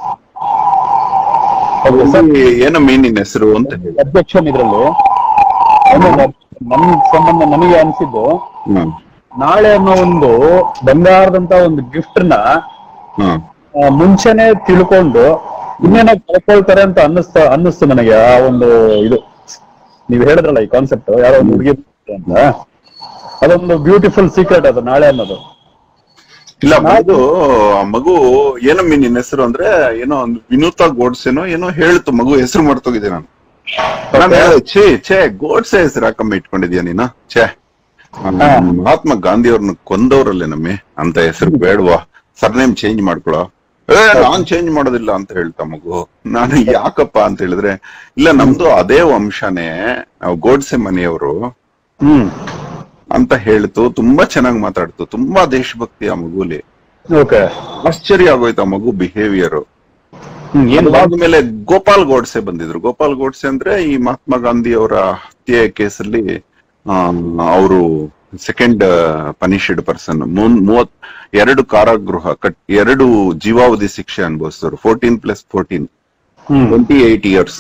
ಏನಮ್ಮ ನಿನ್ ಹೆಸರು ಅಂತ ಹೇಳಿ ಅಬ್ಜೆಕ್ಷನ್ ಇದ್ರಲ್ಲಿ ನನ್ ಸಂಬಂಧ ನನಗೆ ಅನ್ಸಿದ್ದು, ನಾಳೆ ಅನ್ನೋ ಒಂದು ಬಂಗಾರದಂತ ಒಂದು ಗಿಫ್ಟ್ ನ ಮುಂಚೆನೆ ತಿಳ್ಕೊಂಡು ಇನ್ನೇನೋ ಕಳ್ಕೊಳ್ತಾರೆ ಅಂತ ಅನ್ನಿಸ್ತು ನನಗೆ. ಆ ಒಂದು ಇದು ನೀವ್ ಹೇಳಿದ್ರಲ್ಲ ಈ ಕಾನ್ಸೆಪ್ಟ್, ಯಾರೋ ಒಂದು ಹುಡುಗಿ ಅಂತ, ಅದೊಂದು ಬ್ಯೂಟಿಫುಲ್ ಸೀಕ್ರೆಟ್ ಅದು ನಾಳೆ ಅನ್ನೋದು. ಇಲ್ಲ ಅದು ಆ ಮಗು ಏನಮ್ಮಿ ನಿನ್ ಹೆಸರು ಅಂದ್ರೆ, ಏನೋ ಒಂದು ವಿನೂತಾ ಗೋಡ್ಸೆನೋ ಏನೋ ಹೇಳ್ತು. ಮಗು ಹೆಸರು ಮಾಡ್ತೋಗಿದ್ದೆ ನಾನು. ಛೇ ಗೋಡ್ಸೆ ಹೆಸರು ಹಾಕಮ್ಮ ಇಟ್ಕೊಂಡಿದ್ಯಾ ನೀನು? ಛೇ, ಮಹಾತ್ಮ ಗಾಂಧಿ ಅವ್ರನ್ನ ಕೊಂದವ್ರಲ್ಲೇ ನಮ್ಮಿ ಅಂತ ಹೆಸರು ಬೇಡವಾ, ಸರ್ನೇಮ್ ಚೇಂಜ್ ಮಾಡ್ಕೊಳೋ. ನಾನ್ ಚೇಂಜ್ ಮಾಡೋದಿಲ್ಲ ಅಂತ ಹೇಳ್ತಾ ಮಗು. ನಾನು ಯಾಕಪ್ಪ ಅಂತ ಹೇಳಿದ್ರೆ, ಇಲ್ಲ ನಮ್ದು ಅದೇ ವಂಶನೇ, ನಾವು ಗೋಡ್ಸೆ ಮನೆಯವರು ಅಂತ ಹೇಳ್ತು. ತುಂಬಾ ಚೆನ್ನಾಗಿ ಮಾತಾಡ್ತು, ತುಂಬಾ ದೇಶಭಕ್ತಿ ಆ ಮಗುಲಿ. ಆಶ್ಚರ್ಯ ಆಗೋಯ್ತು ಆ ಮಗು ಬಿಹೇವಿಯರ್. ಅದಾದ್ಮೇಲೆ ಗೋಪಾಲ್ ಗೋಡ್ಸೆ ಬಂದಿದ್ರು. ಗೋಪಾಲ್ ಗೋಡ್ಸೆ ಅಂದ್ರೆ ಈ ಮಹಾತ್ಮ ಗಾಂಧಿ ಅವರ ಹತ್ಯೆ ಕೇಸಲ್ಲಿ ಅವರು ಸೆಕೆಂಡ್ ಪನಿಷ್ಡ್ ಪರ್ಸನ್. 2 ಕಾರಾಗೃಹ 2 ಜೀವಾವಧಿ ಶಿಕ್ಷೆ ಅನುಭವಿಸಿದ್ರು. 14+14 28 years.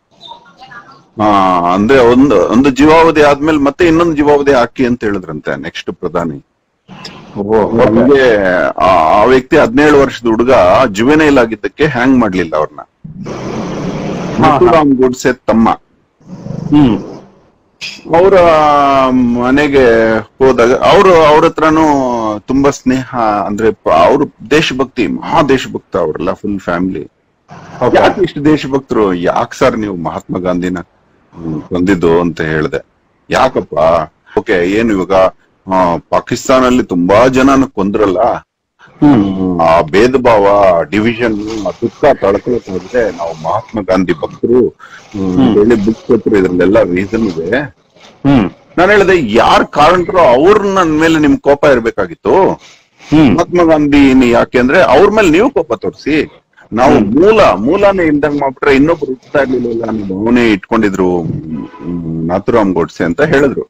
ಅಂದ್ರೆ ಒಂದು ಜೀವಾವಧಿ ಆದ್ಮೇಲೆ ಮತ್ತೆ ಇನ್ನೊಂದು ಜೀವಾವಧಿ ಹಾಕಿ ಅಂತ ಹೇಳಿದ್ರಂತೆ ನೆಕ್ಸ್ಟ್ ಪ್ರಧಾನಿ. ನಮ್ಗೆ ಆ ವ್ಯಕ್ತಿ 17 ವರ್ಷದ ಹುಡುಗ ಜುವೆನೈಲ್ ಆಗಿದ್ದಕ್ಕೆ ಹ್ಯಾಂಗ್ ಮಾಡ್ಲಿಲ್ಲ ಅವ್ರನ್ನ. ನಾಥೂರಾಮ್ ಗೋಡ್ಸೆ ತಮ್ಮ. ಅವರ ಮನೆಗೆ ಹೋದಾಗ ಅವ್ರ ಹತ್ರನು ತುಂಬಾ ಸ್ನೇಹ, ಅಂದ್ರೆ ಅವ್ರು ದೇಶಭಕ್ತಿ, ಮಹಾ ದೇಶಭಕ್ತ ಅವರೆಲ್ಲ, ಫುಲ್ ಫ್ಯಾಮಿಲಿ. ಯಾಕೆ ಇಷ್ಟು ದೇಶಭಕ್ತರು? ಯಾಕೆ ಸರ್ ನೀವು ಮಹಾತ್ಮ ಗಾಂಧಿನ ಕೊಂದಿದ್ದು ಅಂತ ಹೇಳಿದೆ. ಯಾಕಪ್ಪ? ಓಕೆ, ಏನು ಇವಾಗ ಪಾಕಿಸ್ತಾನಲ್ಲಿ ತುಂಬಾ ಜನನ ಕೊಂದ್ರಲ್ಲ, ಆ ಭೇದ ಭಾವ, ಡಿವಿಷನ್, ದುಃಖ ತಡ್ಕೊಳಕ್ ಹೋದ್ರೆ ನಾವು ಮಹಾತ್ಮ ಗಾಂಧಿ ಭಕ್ತರು ಹೇಳಿ ಬುಕ್ ಕೊಟ್ಟರು. ಇದ್ರಲ್ಲೆಲ್ಲ ರೀಸನ್ ಇದೆ. ನಾನು ಹೇಳಿದೆ, ಯಾರ್ ಕಾರಣರು ಅವ್ರ ನನ್ ಮೇಲೆ ನಿಮ್ ಕೋಪ ಇರ್ಬೇಕಾಗಿತ್ತು. ಮಹಾತ್ಮ ಗಾಂಧಿ ಯಾಕೆ ಅಂದ್ರೆ ಅವ್ರ ಮೇಲೆ ನೀವು ಕೋಪ ತೋರಿಸಿ, ನಾವು ಮೂಲನೇ ಇಲ್ದಂಗ್ ಮಾಡ್ಬಿಟ್ರೆ ಇನ್ನೊಬ್ರು ಇರ್ತಾ ಇರ್ಲಿಲ್ಲ ಅನ್ನೋ ಭಾವನೆ ಇಟ್ಕೊಂಡಿದ್ರು ನಾಥೂರಾಮ್ ಗೋಡ್ಸೆ ಅಂತ ಹೇಳಿದ್ರು.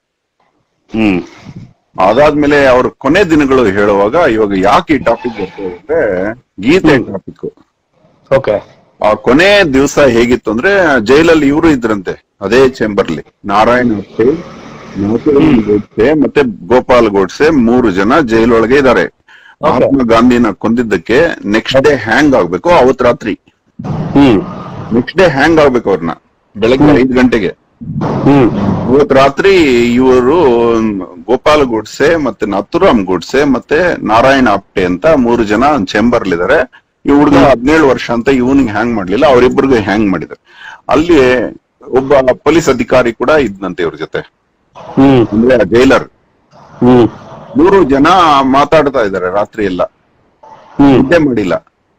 ಅದಾದ್ಮೇಲೆ ಅವ್ರ ಕೊನೆ ದಿನಗಳು ಹೇಳುವಾಗ, ಇವಾಗ ಯಾಕೆ ಈ ಟಾಪಿಕ್ ಬರ್ತದೆ ಅಂದ್ರೆ, ಗೀತೆ ಟಾಪಿಕ್. ಆ ಕೊನೆ ದಿವಸ ಹೇಗಿತ್ತು ಅಂದ್ರೆ, ಜೈಲಲ್ಲಿ ಇವರು ಇದ್ರಂತೆ, ಅದೇ ಚೇಂಬರ್ಲಿ ನಾರಾಯಣ ಅಷ್ಟೇ, ನಾಥೂರಾಮ್ ಗೋಡ್ಸೆ ಮತ್ತೆ ಗೋಪಾಲ್ ಗೋಡ್ಸೆ 3 ಜನ ಜೈಲೊಳಗೆ ಇದ್ದಾರೆ. ಮಹಾತ್ಮ ಗಾಂಧಿನ ಕೊಂದಿದ್ದಕ್ಕೆ ನೆಕ್ಸ್ಟ್ ಡೇ ಹ್ಯಾಂಗ್ ಆಗ್ಬೇಕು, ಅವತ್ ರಾತ್ರಿ ನೆಕ್ಸ್ಟ್ ಡೇ ಹ್ಯಾಂಗ್ ಆಗ್ಬೇಕು ಅವ್ರನ್ನ. ಬೆಳಗ್ಗೆ 5 ಗಂಟೆಗೆ. ಇವತ್ತು ರಾತ್ರಿ ಇವರು ಗೋಪಾಲ್ ಗೋಡ್ಸೆ ಮತ್ತೆ ನಥುರಾಮ್ ಗೋಡ್ಸೆ ಮತ್ತೆ ನಾರಾಯಣ ಆಪ್ಟೆ ಅಂತ 3 ಜನ ಚೇಂಬರ್ ಇದಾರೆ. ಈ ಹುಡುಗ 17 ವರ್ಷ ಅಂತ ಇವನಿಗೆ ಹ್ಯಾಂಗ್ ಮಾಡ್ಲಿಲ್ಲ, ಅವರಿಬ್ಬರಿಗೂ ಹ್ಯಾಂಗ್ ಮಾಡಿದ್ದಾರೆ. ಅಲ್ಲಿ ಒಬ್ಬ ಪೊಲೀಸ್ ಅಧಿಕಾರಿ ಕೂಡ ಇದ್ನಂತೆ ಇವ್ರ ಜೊತೆ, ಅಂದ್ರೆ ಜೈಲರ್. 3 ಜನ ಮಾತಾಡ್ತಾ ಇದ್ದಾರೆ ರಾತ್ರಿ ಎಲ್ಲ, ನಿದ್ದೆ ಮಾಡಿಲ್ಲ.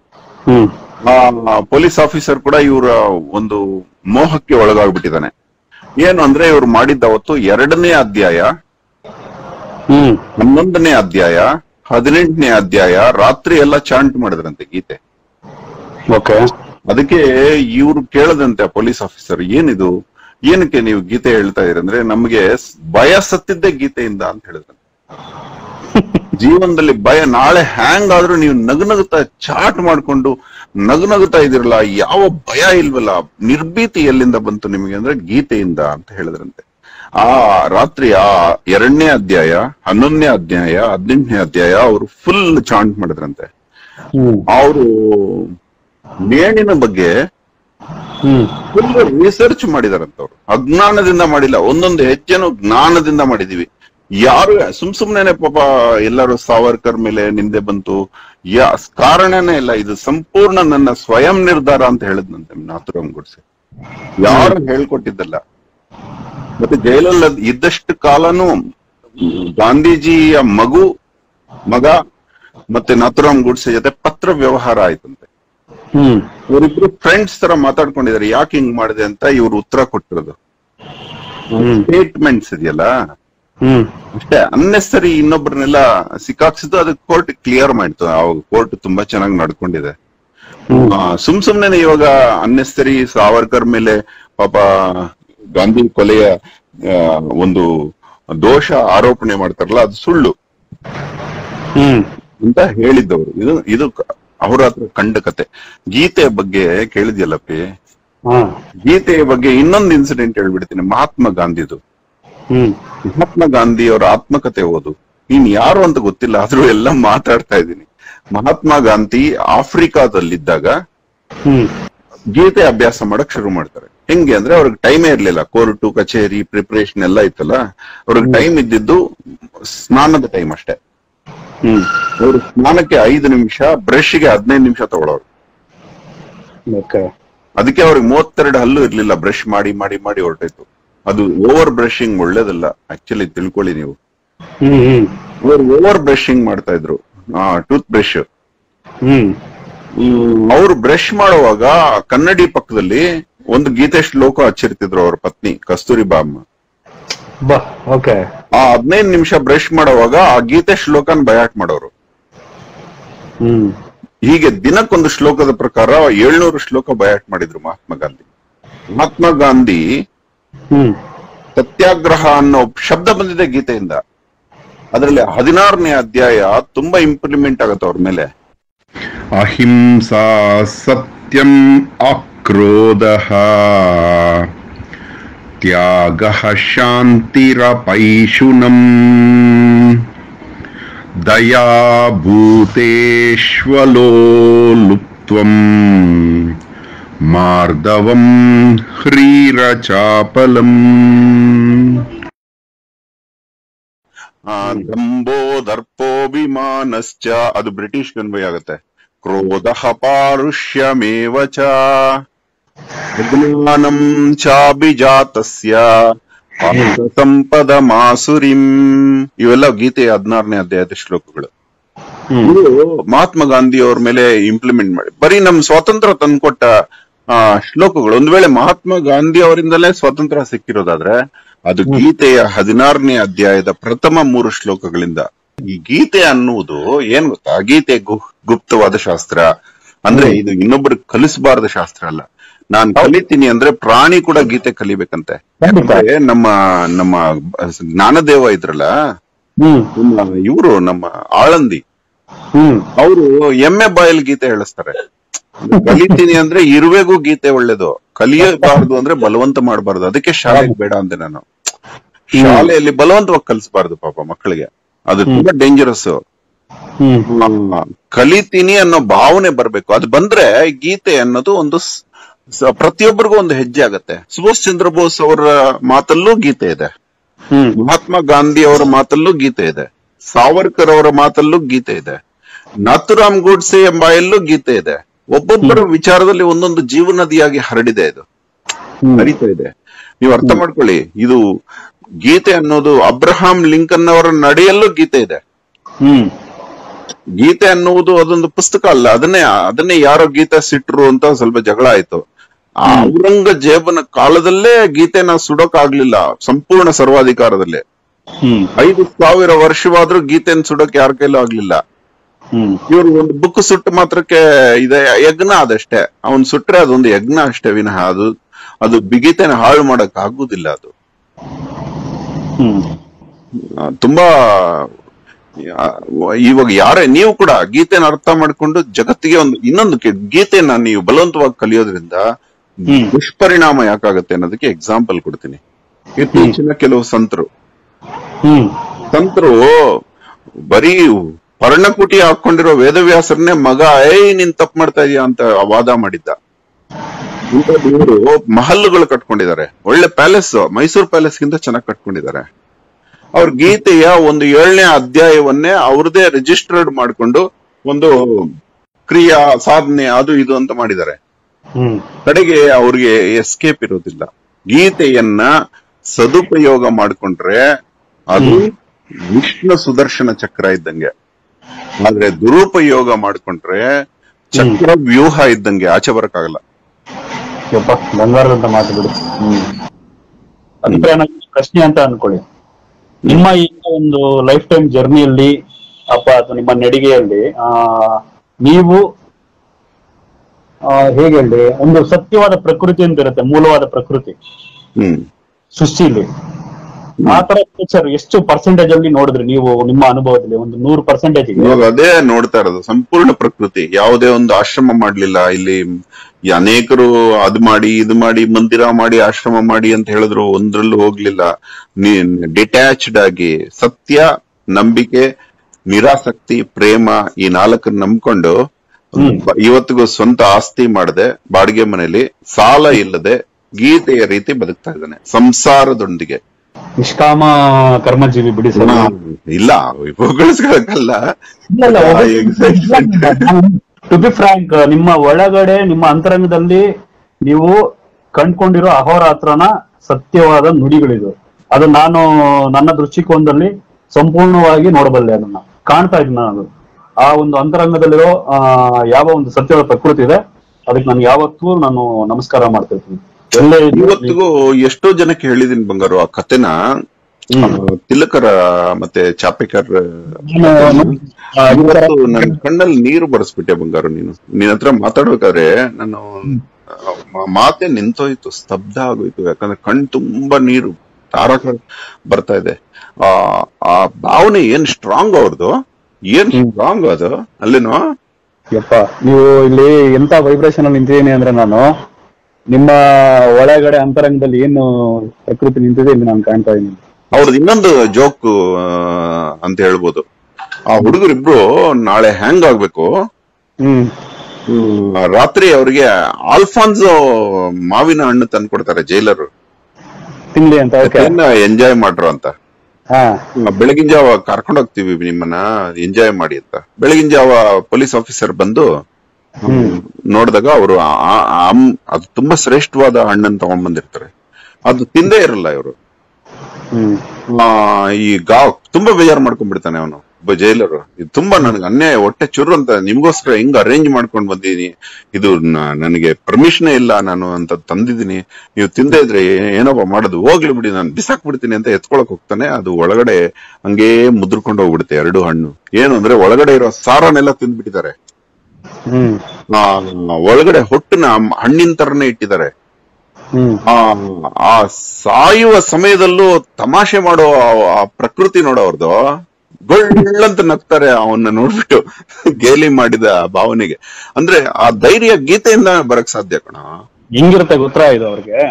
ಪೊಲೀಸ್ ಆಫೀಸರ್ ಕೂಡ ಇವರ ಒಂದು ಮೋಹಕ್ಕೆ ಒಳಗಾಗ್ಬಿಟ್ಟಿದ್ದಾನೆ. ಏನು ಅಂದ್ರೆ ಇವ್ರು ಮಾಡಿದ್ದ ಅವತ್ತು 2ನೇ ಅಧ್ಯಾಯ, 11ನೇ ಅಧ್ಯಾಯ, 18ನೇ ಅಧ್ಯಾಯ ರಾತ್ರಿ ಎಲ್ಲ ಚಾಂಟ್ ಮಾಡಿದ್ರಂತೆ ಗೀತೆ. ಅದಕ್ಕೆ ಇವ್ರು ಕೇಳದಂತೆ ಪೊಲೀಸ್ ಆಫೀಸರ್, ಏನಿದು, ಏನಕ್ಕೆ ನೀವು ಗೀತೆ ಹೇಳ್ತಾ ಇದೀರಿ ಅಂದ್ರೆ, ನಮ್ಗೆ ಭಯ ಸತ್ತಿದ್ದೆ ಗೀತೆಯಿಂದ ಅಂತ ಹೇಳಿದ್ರಂತೆ. ಜೀವನದಲ್ಲಿ ಭಯ, ನಾಳೆ ಹ್ಯಾಂಗ್ ಆದ್ರೂ ನೀವು ನಗುನಗುತ್ತಾ ಚಾಟ್ ಮಾಡ್ಕೊಂಡು ನಗುನಗುತ್ತಾ ಇದಿರಲ್ಲ, ಯಾವ ಭಯ ಇಲ್ವಲ್ಲ, ನಿರ್ಭೀತಿ ಎಲ್ಲಿಂದ ಬಂತು ನಿಮಗೆ ಅಂದ್ರೆ ಗೀತೆಯಿಂದ ಅಂತ ಹೇಳಿದ್ರಂತೆ. ಆ ರಾತ್ರಿ ಆ 2ನೇ ಅಧ್ಯಾಯ, 11ನೇ ಅಧ್ಯಾಯ, 18ನೇ ಅಧ್ಯಾಯ ಅವರು ಫುಲ್ ಚಾಂಟ್ ಮಾಡಿದ್ರಂತೆ. ಅವರು ನೇಣಿನ ಬಗ್ಗೆ ಫುಲ್ ರಿಸರ್ಚ್ ಮಾಡಿದಾರಂತ. ಅವ್ರು ಅಜ್ಞಾನದಿಂದ ಮಾಡಿಲ್ಲ, ಒಂದೊಂದು ಹೆಜ್ಜೆನು ಜ್ಞಾನದಿಂದ ಮಾಡಿದೀವಿ. ಯಾರು ಸುಮ್ನೆ ಪಾಪ ಎಲ್ಲರೂ ಸಾವರ್ಕರ್ ಮೇಲೆ ನಿಂದೆ ಬಂತು, ಕಾರಣನೇ ಇಲ್ಲ. ಇದು ಸಂಪೂರ್ಣ ನನ್ನ ಸ್ವಯಂ ನಿರ್ಧಾರ ಅಂತ ಹೇಳಿದ್ನಂತೆ ನಾಥುರಾಮ್ ಗೋಡ್ಸೆ, ಯಾರು ಹೇಳ್ಕೊಟ್ಟಿದ್ದಲ್ಲ. ಮತ್ತೆ ಜೈಲಲ್ಲಿ ಇದ್ದಷ್ಟು ಕಾಲನು ಗಾಂಧೀಜಿಯ ಮಗ ಮತ್ತೆ ನಾಥುರಾಮ್ ಗೋಡ್ಸೆ ಜೊತೆ ಪತ್ರ ವ್ಯವಹಾರ ಆಯ್ತಂತೆ. ಇವರಿಬ್ರು ಫ್ರೆಂಡ್ಸ್ ತರ ಮಾತಾಡ್ಕೊಂಡಿದ್ದಾರೆ, ಯಾಕೆ ಹಿಂಗ್ ಮಾಡಿದೆ ಅಂತ ಇವ್ರು ಉತ್ತರ ಕೊಟ್ಟಿರೋದು. ಸ್ಟೇಟ್ಮೆಂಟ್ಸ್ ಇದೆಯಲ್ಲ ಅಷ್ಟೇ, ಅನ್ನೆಸರಿ ಇನ್ನೊಬ್ಬರನ್ನೆಲ್ಲ ಸಿಕ್ಕಾಕ್ಸಿದ್ದು. ಅದಕ್ಕೆ ಕೋರ್ಟ್ ಕ್ಲಿಯರ್ ಮಾಡ್ತು. ಅವಾಗ ಕೋರ್ಟ್ ತುಂಬಾ ಚೆನ್ನಾಗಿ ನಡ್ಕೊಂಡಿದೆ. ಸುಮ್ನೆ ಇವಾಗ ಅನ್ನೆಸರಿ ಸಾವರ್ಕರ್ ಮೇಲೆ ಪಾಪ ಗಾಂಧಿ ಕೊಲೆಯ ಒಂದು ದೋಷ ಆರೋಪಣೆ ಮಾಡ್ತಾರಲ್ಲ, ಅದು ಸುಳ್ಳು ಅಂತ ಹೇಳಿದ್ದವರು. ಇದು ಅವ್ರ ಹತ್ರ ಕಂಡ ಕತೆ. ಗೀತೆಯ ಬಗ್ಗೆ ಕೇಳಿದ್ಯಲ್ಲಪ್ಪಿ, ಗೀತೆಯ ಬಗ್ಗೆ ಇನ್ನೊಂದು ಇನ್ಸಿಡೆಂಟ್ ಹೇಳ್ಬಿಡ್ತೀನಿ. ಮಹಾತ್ಮ ಗಾಂಧಿದು. ಮಹಾತ್ಮ ಗಾಂಧಿ ಅವರ ಆತ್ಮಕತೆ ಓದು. ನೀನ್ ಯಾರು ಅಂತ ಗೊತ್ತಿಲ್ಲ, ಆದ್ರೂ ಎಲ್ಲ ಮಾತಾಡ್ತಾ ಇದ್ದೀನಿ. ಮಹಾತ್ಮ ಗಾಂಧಿ ಆಫ್ರಿಕಾದಲ್ಲಿದ್ದಾಗ ಗೀತೆ ಅಭ್ಯಾಸ ಮಾಡಕ್ ಶುರು ಮಾಡ್ತಾರೆ. ಹೆಂಗೆ ಅಂದ್ರೆ ಅವ್ರಿಗೆ ಟೈಮೇ ಇರ್ಲಿಲ್ಲ. ಕೋರ್ಟು ಕಚೇರಿ ಪ್ರಿಪರೇಷನ್ ಎಲ್ಲ ಇತ್ತಲ್ಲ, ಅವ್ರಿಗೆ ಟೈಮ್ ಇದ್ದಿದ್ದು ಸ್ನಾನದ ಟೈಮ್ ಅಷ್ಟೇ. ಅವ್ರು ಸ್ನಾನಕ್ಕೆ 5 ನಿಮಿಷ, ಬ್ರಷ್ಗೆ 15 ನಿಮಿಷ ತಗೊಳ್ಳೋರು. ಅದಕ್ಕೆ ಅವ್ರಿಗೆ 32 ಹಲ್ಲು ಇರ್ಲಿಲ್ಲ. ಬ್ರಷ್ ಮಾಡಿ ಮಾಡಿ ಮಾಡಿ ಹೊರಟಾಯ್ತು. ಅದು ಓವರ್ ಬ್ರಷಿಂಗ್ ಒಳ್ಳೇದಲ್ಲ, ಆಕ್ಚುಲಿ ತಿಳ್ಕೊಳ್ಳಿ ನೀವು. ಅವ್ರು ಓವರ್ ಬ್ರಷಿಂಗ್ ಮಾಡ್ತಾ ಇದ್ರು, ಟೂತ್ ಬ್ರಷ್. ಅವ್ರು ಬ್ರಷ್ ಮಾಡುವಾಗ ಕನ್ನಡಿ ಪಕ್ಕದಲ್ಲಿ ಒಂದು ಗೀತೆ ಶ್ಲೋಕ ಹಚ್ಚಿರ್ತಿದ್ರು ಅವ್ರ ಪತ್ನಿ ಕಸ್ತೂರಿಬಾ ಅಮ್ಮ. ಆ 15 ನಿಮಿಷ ಬ್ರಷ್ ಮಾಡುವಾಗ ಆ ಗೀತೆ ಶ್ಲೋಕನ್ ಬಯಾಟ್ ಮಾಡೋರು. ಹೀಗೆ ದಿನಕ್ಕೊಂದು ಶ್ಲೋಕದ ಪ್ರಕಾರ 700 ಶ್ಲೋಕ ಬಯಾಟ್ ಮಾಡಿದ್ರು ಮಹಾತ್ಮ ಗಾಂಧಿ. ಮಹಾತ್ಮ ಗಾಂಧಿ ಸತ್ಯಾಗ್ರಹ ಅನ್ನೋ ಶಬ್ದ ಬಂದಿದೆ ಗೀತೆಯಿಂದ. ಅದರಲ್ಲಿ 16ನೇ ಅಧ್ಯಾಯ ತುಂಬಾ ಇಂಪ್ಲಿಮೆಂಟ್ ಆಗುತ್ತೆ ಅವ್ರ ಮೇಲೆ. ಅಹಿಂಸಾ ಸತ್ಯಂ ಅಕ್ರೋಧಃ ತ್ಯಾಗಃ ಶಾಂತಿರಪೈಶುನಂ ದಯಾ ಭೂತೇಶ್ವಲೋಲುಪ್ತ್ವಂ ಮಾರ್ದವಂ ಹ್ರೀರಚಾಪಲಂ. ದಂಭೋ ದರ್ಪೋಭಿಮಾನಶ್ಚ, ಅದು ಬ್ರಿಟಿಷ್ ಕನ್ವೇ ಆಗುತ್ತೆ. ಕ್ರೋಧಃ ಪಾರುಷ್ಯಮೇವ ಚ ಅಜ್ಞಾನಂ ಚಾಭಿಜಾತಸ್ಯ ಸಂಪದ ಮಾಸುರಿಂ. ಇವೆಲ್ಲ ಗೀತೆಯ 16ನೇ ಅಧ್ಯಾಯದ ಶ್ಲೋಕಗಳು. ಇದು ಮಹಾತ್ಮ ಗಾಂಧಿ ಅವ್ರ ಮೇಲೆ ಇಂಪ್ಲಿಮೆಂಟ್ ಮಾಡಿ, ಬರೀ ನಮ್ ಸ್ವಾತಂತ್ರ್ಯ ತಂದ್ಕೊಟ್ಟ ಶ್ಲೋಕಗಳು. ಒಂದ್ ವೇಳೆ ಮಹಾತ್ಮ ಗಾಂಧಿ ಅವರಿಂದಲೇ ಸ್ವಾತಂತ್ರ್ಯ ಸಿಕ್ಕಿರೋದಾದ್ರೆ ಅದು ಗೀತೆಯ 16ನೇ ಅಧ್ಯಾಯದ ಪ್ರಥಮ 3 ಶ್ಲೋಕಗಳಿಂದ. ಈ ಗೀತೆ ಅನ್ನುವುದು ಏನ್ ಗೊತ್ತಾ, ಗೀತೆ ಗುಪ್ತವಾದ ಶಾಸ್ತ್ರ. ಅಂದ್ರೆ ಇದು ಇನ್ನೊಬ್ರಿಗೆ ಕಲಿಸಬಾರದ ಶಾಸ್ತ್ರ ಅಲ್ಲ. ನಾನ್ ಕಲಿತೀನಿ ಅಂದ್ರೆ ಪ್ರಾಣಿ ಕೂಡ ಗೀತೆ ಕಲಿಬೇಕಂತೆ. ನಮ್ಮ ನಮ್ಮ ಜ್ಞಾನದೇವ ಇದ್ರಲ್ಲ, ಇವರು ನಮ್ಮ ಆಳಂದಿ, ಅವರು ಎಮ್ಮೆ ಬಾಯಲ್ಲಿ ಗೀತೆ ಹೇಳಿಸ್ತಾರೆ. ಕಲಿತೀನಿ ಅಂದ್ರೆ ಇರುವೆಗೂ ಗೀತೆ ಒಳ್ಳೇದು, ಕಲಿಯಬಾರ್ದು ಅಂದ್ರೆ ಬಲವಂತ ಮಾಡಬಾರ್ದು. ಅದಕ್ಕೆ ಶಾಲೆಗೆ ಬೇಡ ಅಂದೆ ನಾನು. ಶಾಲೆಯಲ್ಲಿ ಬಲವಂತವಾಗಿ ಕಲಿಸಬಾರ್ದು ಪಾಪ ಮಕ್ಕಳಿಗೆ, ಅದು ತುಂಬಾ ಡೇಂಜರಸ್. ಕಲಿತೀನಿ ಅನ್ನೋ ಭಾವನೆ ಬರ್ಬೇಕು. ಅದು ಬಂದ್ರೆ ಗೀತೆ ಅನ್ನೋದು ಒಂದು ಪ್ರತಿಯೊಬ್ಬರಿಗೂ ಒಂದು ಹೆಜ್ಜೆ ಆಗತ್ತೆ. ಸುಭಾಷ್ ಚಂದ್ರ ಬೋಸ್ ಅವರ ಮಾತಲ್ಲೂ ಗೀತೆ ಇದೆ, ಮಹಾತ್ಮ ಗಾಂಧಿ ಅವರ ಮಾತಲ್ಲೂ ಗೀತೆ ಇದೆ, ಸಾವರ್ಕರ್ ಅವರ ಮಾತಲ್ಲೂ ಗೀತೆ ಇದೆ, ನಾಥುರಾಮ್ ಗೋಡ್ಸೆ ಬಾಯಲ್ಲೂ ಗೀತೆ ಇದೆ. ಒಬ್ಬೊಬ್ಬರ ವಿಚಾರದಲ್ಲಿ ಒಂದೊಂದು ಜೀವನದಿಯಾಗಿ ಹರಡಿದೆ, ಇದು ಹರಿತಾ ಇದೆ. ನೀವು ಅರ್ಥ ಮಾಡ್ಕೊಳ್ಳಿ, ಇದು ಗೀತೆ ಅನ್ನೋದು ಅಬ್ರಹಾಂ ಲಿಂಕನ್ ಅವರ ನಡೆಯಲ್ಲೂ ಗೀತೆ ಇದೆ. ಗೀತೆ ಅನ್ನುವುದು ಅದೊಂದು ಪುಸ್ತಕ ಅಲ್ಲ, ಅದನ್ನೇ ಯಾರೋ ಗೀತೆ ಸಿಟ್ರು ಅಂತ ಸ್ವಲ್ಪ ಜಗಳ ಆಯ್ತು. ಔರಂಗಜೇಬನ ಕಾಲದಲ್ಲೇ ಗೀತೆನ ಸುಡೋಕಾಗ್ಲಿಲ್ಲ ಸಂಪೂರ್ಣ ಸರ್ವಾಧಿಕಾರದಲ್ಲಿ. 5,000 ವರ್ಷವಾದ್ರೂ ಗೀತೆನ ಸುಡೋಕೆ ಯಾರ ಕೈಲೂ ಆಗ್ಲಿಲ್ಲ. ಇವ್ರು ಒಂದು ಬುಕ್ ಸುಟ್ಟು ಮಾತ್ರಕ್ಕೆ ಇದೆ ಯಜ್ಞ ಅದಷ್ಟೇ, ಅವನ್ ಸುಟ್ರೆ ಅದೊಂದು ಯಜ್ಞ ಅಷ್ಟೇ ವಿನಃ ಅದು ಬಿಗೀತೆನ ಹಾಳು ಮಾಡಕ್ ಆಗುದಿಲ್ಲ. ಅದು ತುಂಬಾ ಇವಾಗ ಯಾರೇ ನೀವು ಕೂಡ ಗೀತೆನ ಅರ್ಥ ಮಾಡ್ಕೊಂಡು ಜಗತ್ತಿಗೆ ಇನ್ನೊಂದು ಗೀತೆನ ನೀವು ಬಲವಂತವಾಗಿ ಕಲಿಯೋದ್ರಿಂದ ದುಷ್ಪರಿಣಾಮ ಯಾಕಾಗತ್ತೆ ಅನ್ನೋದಕ್ಕೆ ಎಕ್ಸಾಂಪಲ್ ಕೊಡ್ತೀನಿ. ಇತ್ತೀಚಿನ ಕೆಲವು ಸಂತರು ಬರೀ ಪರ್ಣಕುಟಿ ಹಾಕೊಂಡಿರೋ ವೇದವ್ಯಾಸರನ್ನೇ ಮಗ ನೀನ್ ತಪ್ಪು ಮಾಡ್ತಾ ಇದೀಯ ಅಂತ ವಾದ ಮಾಡಿದ್ದ. ಇವರು ಮಹಲ್ಗಳು ಕಟ್ಕೊಂಡಿದ್ದಾರೆ, ಒಳ್ಳೆ ಪ್ಯಾಲೇಸ್, ಮೈಸೂರು ಪ್ಯಾಲೇಸ್ ಗಿಂತ ಚೆನ್ನಾಗಿ ಕಟ್ಕೊಂಡಿದ್ದಾರೆ. ಅವ್ರ ಗೀತೆಯ ಒಂದು 7ನೇ ಅಧ್ಯಾಯವನ್ನೇ ಅವ್ರದೇ ರಿಜಿಸ್ಟರ್ಡ್ ಮಾಡ್ಕೊಂಡು ಒಂದು ಕ್ರಿಯಾ ಸಾಧನೆ ಅದು ಇದು ಅಂತ ಮಾಡಿದ್ದಾರೆ. ಕಡೆಗೆ ಅವ್ರಿಗೆ ಎಸ್ಕೇಪ್ ಇರೋದಿಲ್ಲ. ಗೀತೆಯನ್ನ ಸದುಪಯೋಗ ಮಾಡ್ಕೊಂಡ್ರೆ ಅದು ವಿಷ್ಣು ಸುದರ್ಶನ ಚಕ್ರ ಇದ್ದಂಗೆ, ಆದ್ರೆ ದುರುಪಯೋಗ ಮಾಡ್ಕೊಂಡ್ರೆ ಚಕ್ರ ವ್ಯೂಹ ಇದ್ದಂಗೆ, ಆಚೆ ಬರಕ್ಕಾಗಲ್ಲ. ಬಂಗಾರದಂತ ಮಾತು ಬಿಡು. ಅಭಿಪ್ರಾಯ ಪ್ರಶ್ನೆ ಅಂತ ಅನ್ಕೊಳ್ಳಿ, ನಿಮ್ಮ ಈ ಒಂದು ಲೈಫ್ ಟೈಮ್ ಜರ್ನಿಯಲ್ಲಿ ಅಥವಾ ನಿಮ್ಮ ನಡಿಗೆಯಲ್ಲಿ ನೀವು ಹೇಗೆ ಹೇಳಿ, ಒಂದು ಸತ್ಯವಾದ ಪ್ರಕೃತಿ ಅಂತ ಇರುತ್ತೆ, ಮೂಲವಾದ ಪ್ರಕೃತಿ ಸೃಷ್ಟಿಲಿ. ಆ ತರ ನೇಚರ್ ಎಷ್ಟು ಪರ್ಸೆಂಟೇಜ್ ಅಲ್ಲಿ ನೋಡಿದ್ರಿ ನೀವು ನಿಮ್ಮ ಅನುಭವದಲ್ಲಿ? ಒಂದು 100%. ಇವಾಗ ಅದೇ ನೋಡ್ತಾ ಇರೋದು, ಸಂಪೂರ್ಣ ಪ್ರಕೃತಿ. ಯಾವುದೇ ಒಂದು ಆಶ್ರಮ ಮಾಡ್ಲಿಲ್ಲ ಇಲ್ಲಿ. ಅನೇಕರು ಅದು ಮಾಡಿ ಇದು ಮಾಡಿ ಮಂದಿರ ಮಾಡಿ ಆಶ್ರಮ ಮಾಡಿ ಅಂತ ಹೇಳಿದ್ರು, ಒಂದ್ರಲ್ಲೂ ಹೋಗ್ಲಿಲ್ಲ. ಡಿಟ್ಯಾಚ್ಡ್ ಆಗಿ ಸತ್ಯ, ನಂಬಿಕೆ, ನಿರಾಸಕ್ತಿ, ಪ್ರೇಮ ಈ 4 ನಂಬ್ಕೊಂಡು ಇವತ್ತಿಗೂ ಸ್ವಂತ ಆಸ್ತಿ ಮಾಡದೆ ಬಾಡಿಗೆ ಮನೆಯಲ್ಲಿ ಸಾಲ ಇಲ್ಲದೆ ಗೀತೆಯ ರೀತಿ ಬದುಕ್ತಾ ಇದ್ದಾನೆ ಸಂಸಾರದೊಂದಿಗೆ. ನಿಷ್ಕಾಮ ಕರ್ಮಜೀವಿ ಬಿಡಿ ಸರ್. ಇಲ್ಲ ಹೊಗಳಿಸ್ಕೊಳಕ್ಕಲ್ಲ, ಟು ಬಿ ಫ್ರಾಂಕ್, ನಿಮ್ಮ ಒಳಗಡೆ ನಿಮ್ಮ ಅಂತರಂಗದಲ್ಲಿ ನೀವು ಕಂಡ್ಕೊಂಡಿರೋ ಅಹೋರಾತ್ರನ ಸತ್ಯವಾದ ನುಡಿಗಳಿದು. ಅದು ನಾನು ನನ್ನ ದೃಷ್ಟಿಕೋನದಲ್ಲಿ ಸಂಪೂರ್ಣವಾಗಿ ನೋಡಬಲ್ಲೆ, ಅದನ್ನ ಕಾಣ್ತಾ ಇದ್ದೀನಿ ನಾನು. ಆ ಒಂದು ಅಂತರಂಗದಲ್ಲಿರೋ ಯಾವ ಒಂದು ಸತ್ಯವಾದ ಪ್ರಕೃತಿ ಇದೆ, ಅದಕ್ಕೆ ನಾನು ಯಾವತ್ತೂ ನಾನು ನಮಸ್ಕಾರ ಮಾಡ್ತಿರ್ತೀನಿ. ಇವತ್ತಿಗೂ ಎಷ್ಟೋ ಜನಕ್ಕೆ ಹೇಳಿದೀನಿ ಬಂಗಾರು ಆ ಕಥೆನ. ತಿಲಕರ ಮತ್ತೆ ಚಾಪೇಕರ್ ನನ್ನ ಕಣ್ಣಲ್ಲಿ ನೀರು ಬರೆಸ್ಬಿಟ್ಟೆ ಬಂಗಾರು. ನಿನ್ ಹತ್ರ ಮಾತಾಡ್ಬೇಕಾದ್ರೆ ನಾನು ಮಾತೆ ನಿಂತೋಯ್ತು, ಸ್ತಬ್ಧ ಆಗೋಯ್ತು. ಯಾಕಂದ್ರೆ ಕಣ್ ತುಂಬಾ ನೀರು ತಾರಕ ಬರ್ತಾ ಇದೆ. ಆ ಭಾವನೆ ಏನ್ ಸ್ಟ್ರಾಂಗ್ ಅವ್ರದ್ದು, ಏನ್ ಸ್ಟ್ರಾಂಗ್ ಅದು ಅಲ್ಲೇನೋ. ಯಪ್ಪ, ನೀವು ಇಲ್ಲಿ ಎಂತ ವೈಬ್ರೇಷನ್ ಅಲ್ಲಿ ನಿಂತಿದ್ದೀನಿ ಅಂದ್ರೆ, ನಾನು ನಿಮ್ಮ ಒಳಗಡೆ ಅಂತರಂಗದಲ್ಲಿ ಏನು ಪ್ರಕೃತಿ ನಿಂತಿದೆ ಇಲ್ಲಿ ನಾನು ಕಾಣ್ತಾ ಇದ್ದೀನಿ. ಅವ್ರದ್ದು ಇನ್ನೊಂದು ಜೋಕ್ ಅಂತ ಹೇಳ್ಬೋದು. ಆ ಹುಡುಗರಿಬ್ರು ನಾಳೆ ಹ್ಯಾಂಗ್ ಆಗ್ಬೇಕು, ರಾತ್ರಿ ಅವ್ರಿಗೆ ಆಲ್ಫಾನ್ಸೋ ಮಾವಿನ ಹಣ್ಣು ತಂದ್ಕೊಡ್ತಾರೆ ಜೈಲರು, ತಿನ್ಲಿ ಅಂತ, ಎಂಜಾಯ್ ಮಾಡ್ರು ಅಂತ. ಬೆಳಗಿನ ಜಾವ ಕರ್ಕೊಂಡು ಹೋಗ್ತೀವಿ ನಿಮ್ಮನ್ನ, ಎಂಜಾಯ್ ಮಾಡಿ ಅಂತ. ಬೆಳಗಿನ ಜಾವ ಪೊಲೀಸ್ ಆಫೀಸರ್ ಬಂದು ನೋಡಿದಾಗ ಅವರು ಅದು ತುಂಬಾ ಶ್ರೇಷ್ಠವಾದ ಹಣ್ಣನ್ನು ತಗೊಂಡ್ಬಂದಿರ್ತಾರೆ. ಅದು ತಿಂದೇ ಇರಲ್ಲ ಇವರು. ಈ ತುಂಬಾ ಬೇಜಾರು ಮಾಡ್ಕೊಂಡ್ಬಿಡ್ತಾನೆ ಅವನು, ಒಬ್ಬ ಜೈಲರು. ಇದು ತುಂಬಾ ನನಗೆ ಅನ್ಯಾಯ, ಹೊಟ್ಟೆ ಚುರು ಅಂತ, ನಿಮ್ಗೋಸ್ಕರ ಹಿಂಗ್ ಅರೇಂಜ್ ಮಾಡ್ಕೊಂಡ್ ಬಂದಿದೀನಿ, ಇದು ನನಗೆ ಪರ್ಮಿಷನ್ ಇಲ್ಲ ನಾನು ಅಂತ ತಂದಿದ್ದೀನಿ, ನೀವು ತಿಂದೇ ಇದ್ರೆ ಏನಪ್ಪ ಮಾಡೋದು, ಹೋಗ್ಲಿ ಬಿಡಿ ನಾನು ಬಿಸಾಕ್ ಬಿಡ್ತೀನಿ ಅಂತ ಎತ್ಕೊಳಕ್ ಹೋಗ್ತಾನೆ. ಅದು ಒಳಗಡೆ ಹಂಗೇ ಮುದ್ರಕೊಂಡು ಹೋಗ್ಬಿಡುತ್ತೆ 2 ಹಣ್ಣು. ಏನು ಅಂದ್ರೆ ಒಳಗಡೆ ಇರೋ ಸಾರನೆಲ್ಲ ತಿಂದ್ಬಿಟ್ಟಿದ್ದಾರೆ, ಒಳಗಡೆ ಹೊಟ್ಟನ ಹಣ್ಣಿನ ತರನೇ ಇಟ್ಟಿದ್ದಾರೆ. ಆ ಸಾಯುವ ಸಮಯದಲ್ಲೂ ತಮಾಷೆ ಮಾಡೋ ಆ ಪ್ರಕೃತಿ ನೋಡೋ ಅವ್ರದ್ದು, ಗೊಳ್ಳಂತ ನಗ್ತಾರೆ ಅವನ್ನ ನೋಡ್ಬಿಟ್ಟು, ಗೇಲಿ ಮಾಡಿದ ಭಾವನೆಗೆ. ಅಂದ್ರೆ ಆ ಧೈರ್ಯ ಗೀತೆಯಿಂದ ಬರಕ್ ಸಾಧ್ಯ ಕಣ. ಹೆಂಗಿರುತ್ತೆ ಗೊತ್ತಾ ಇದು ಅವ್ರಿಗೆ.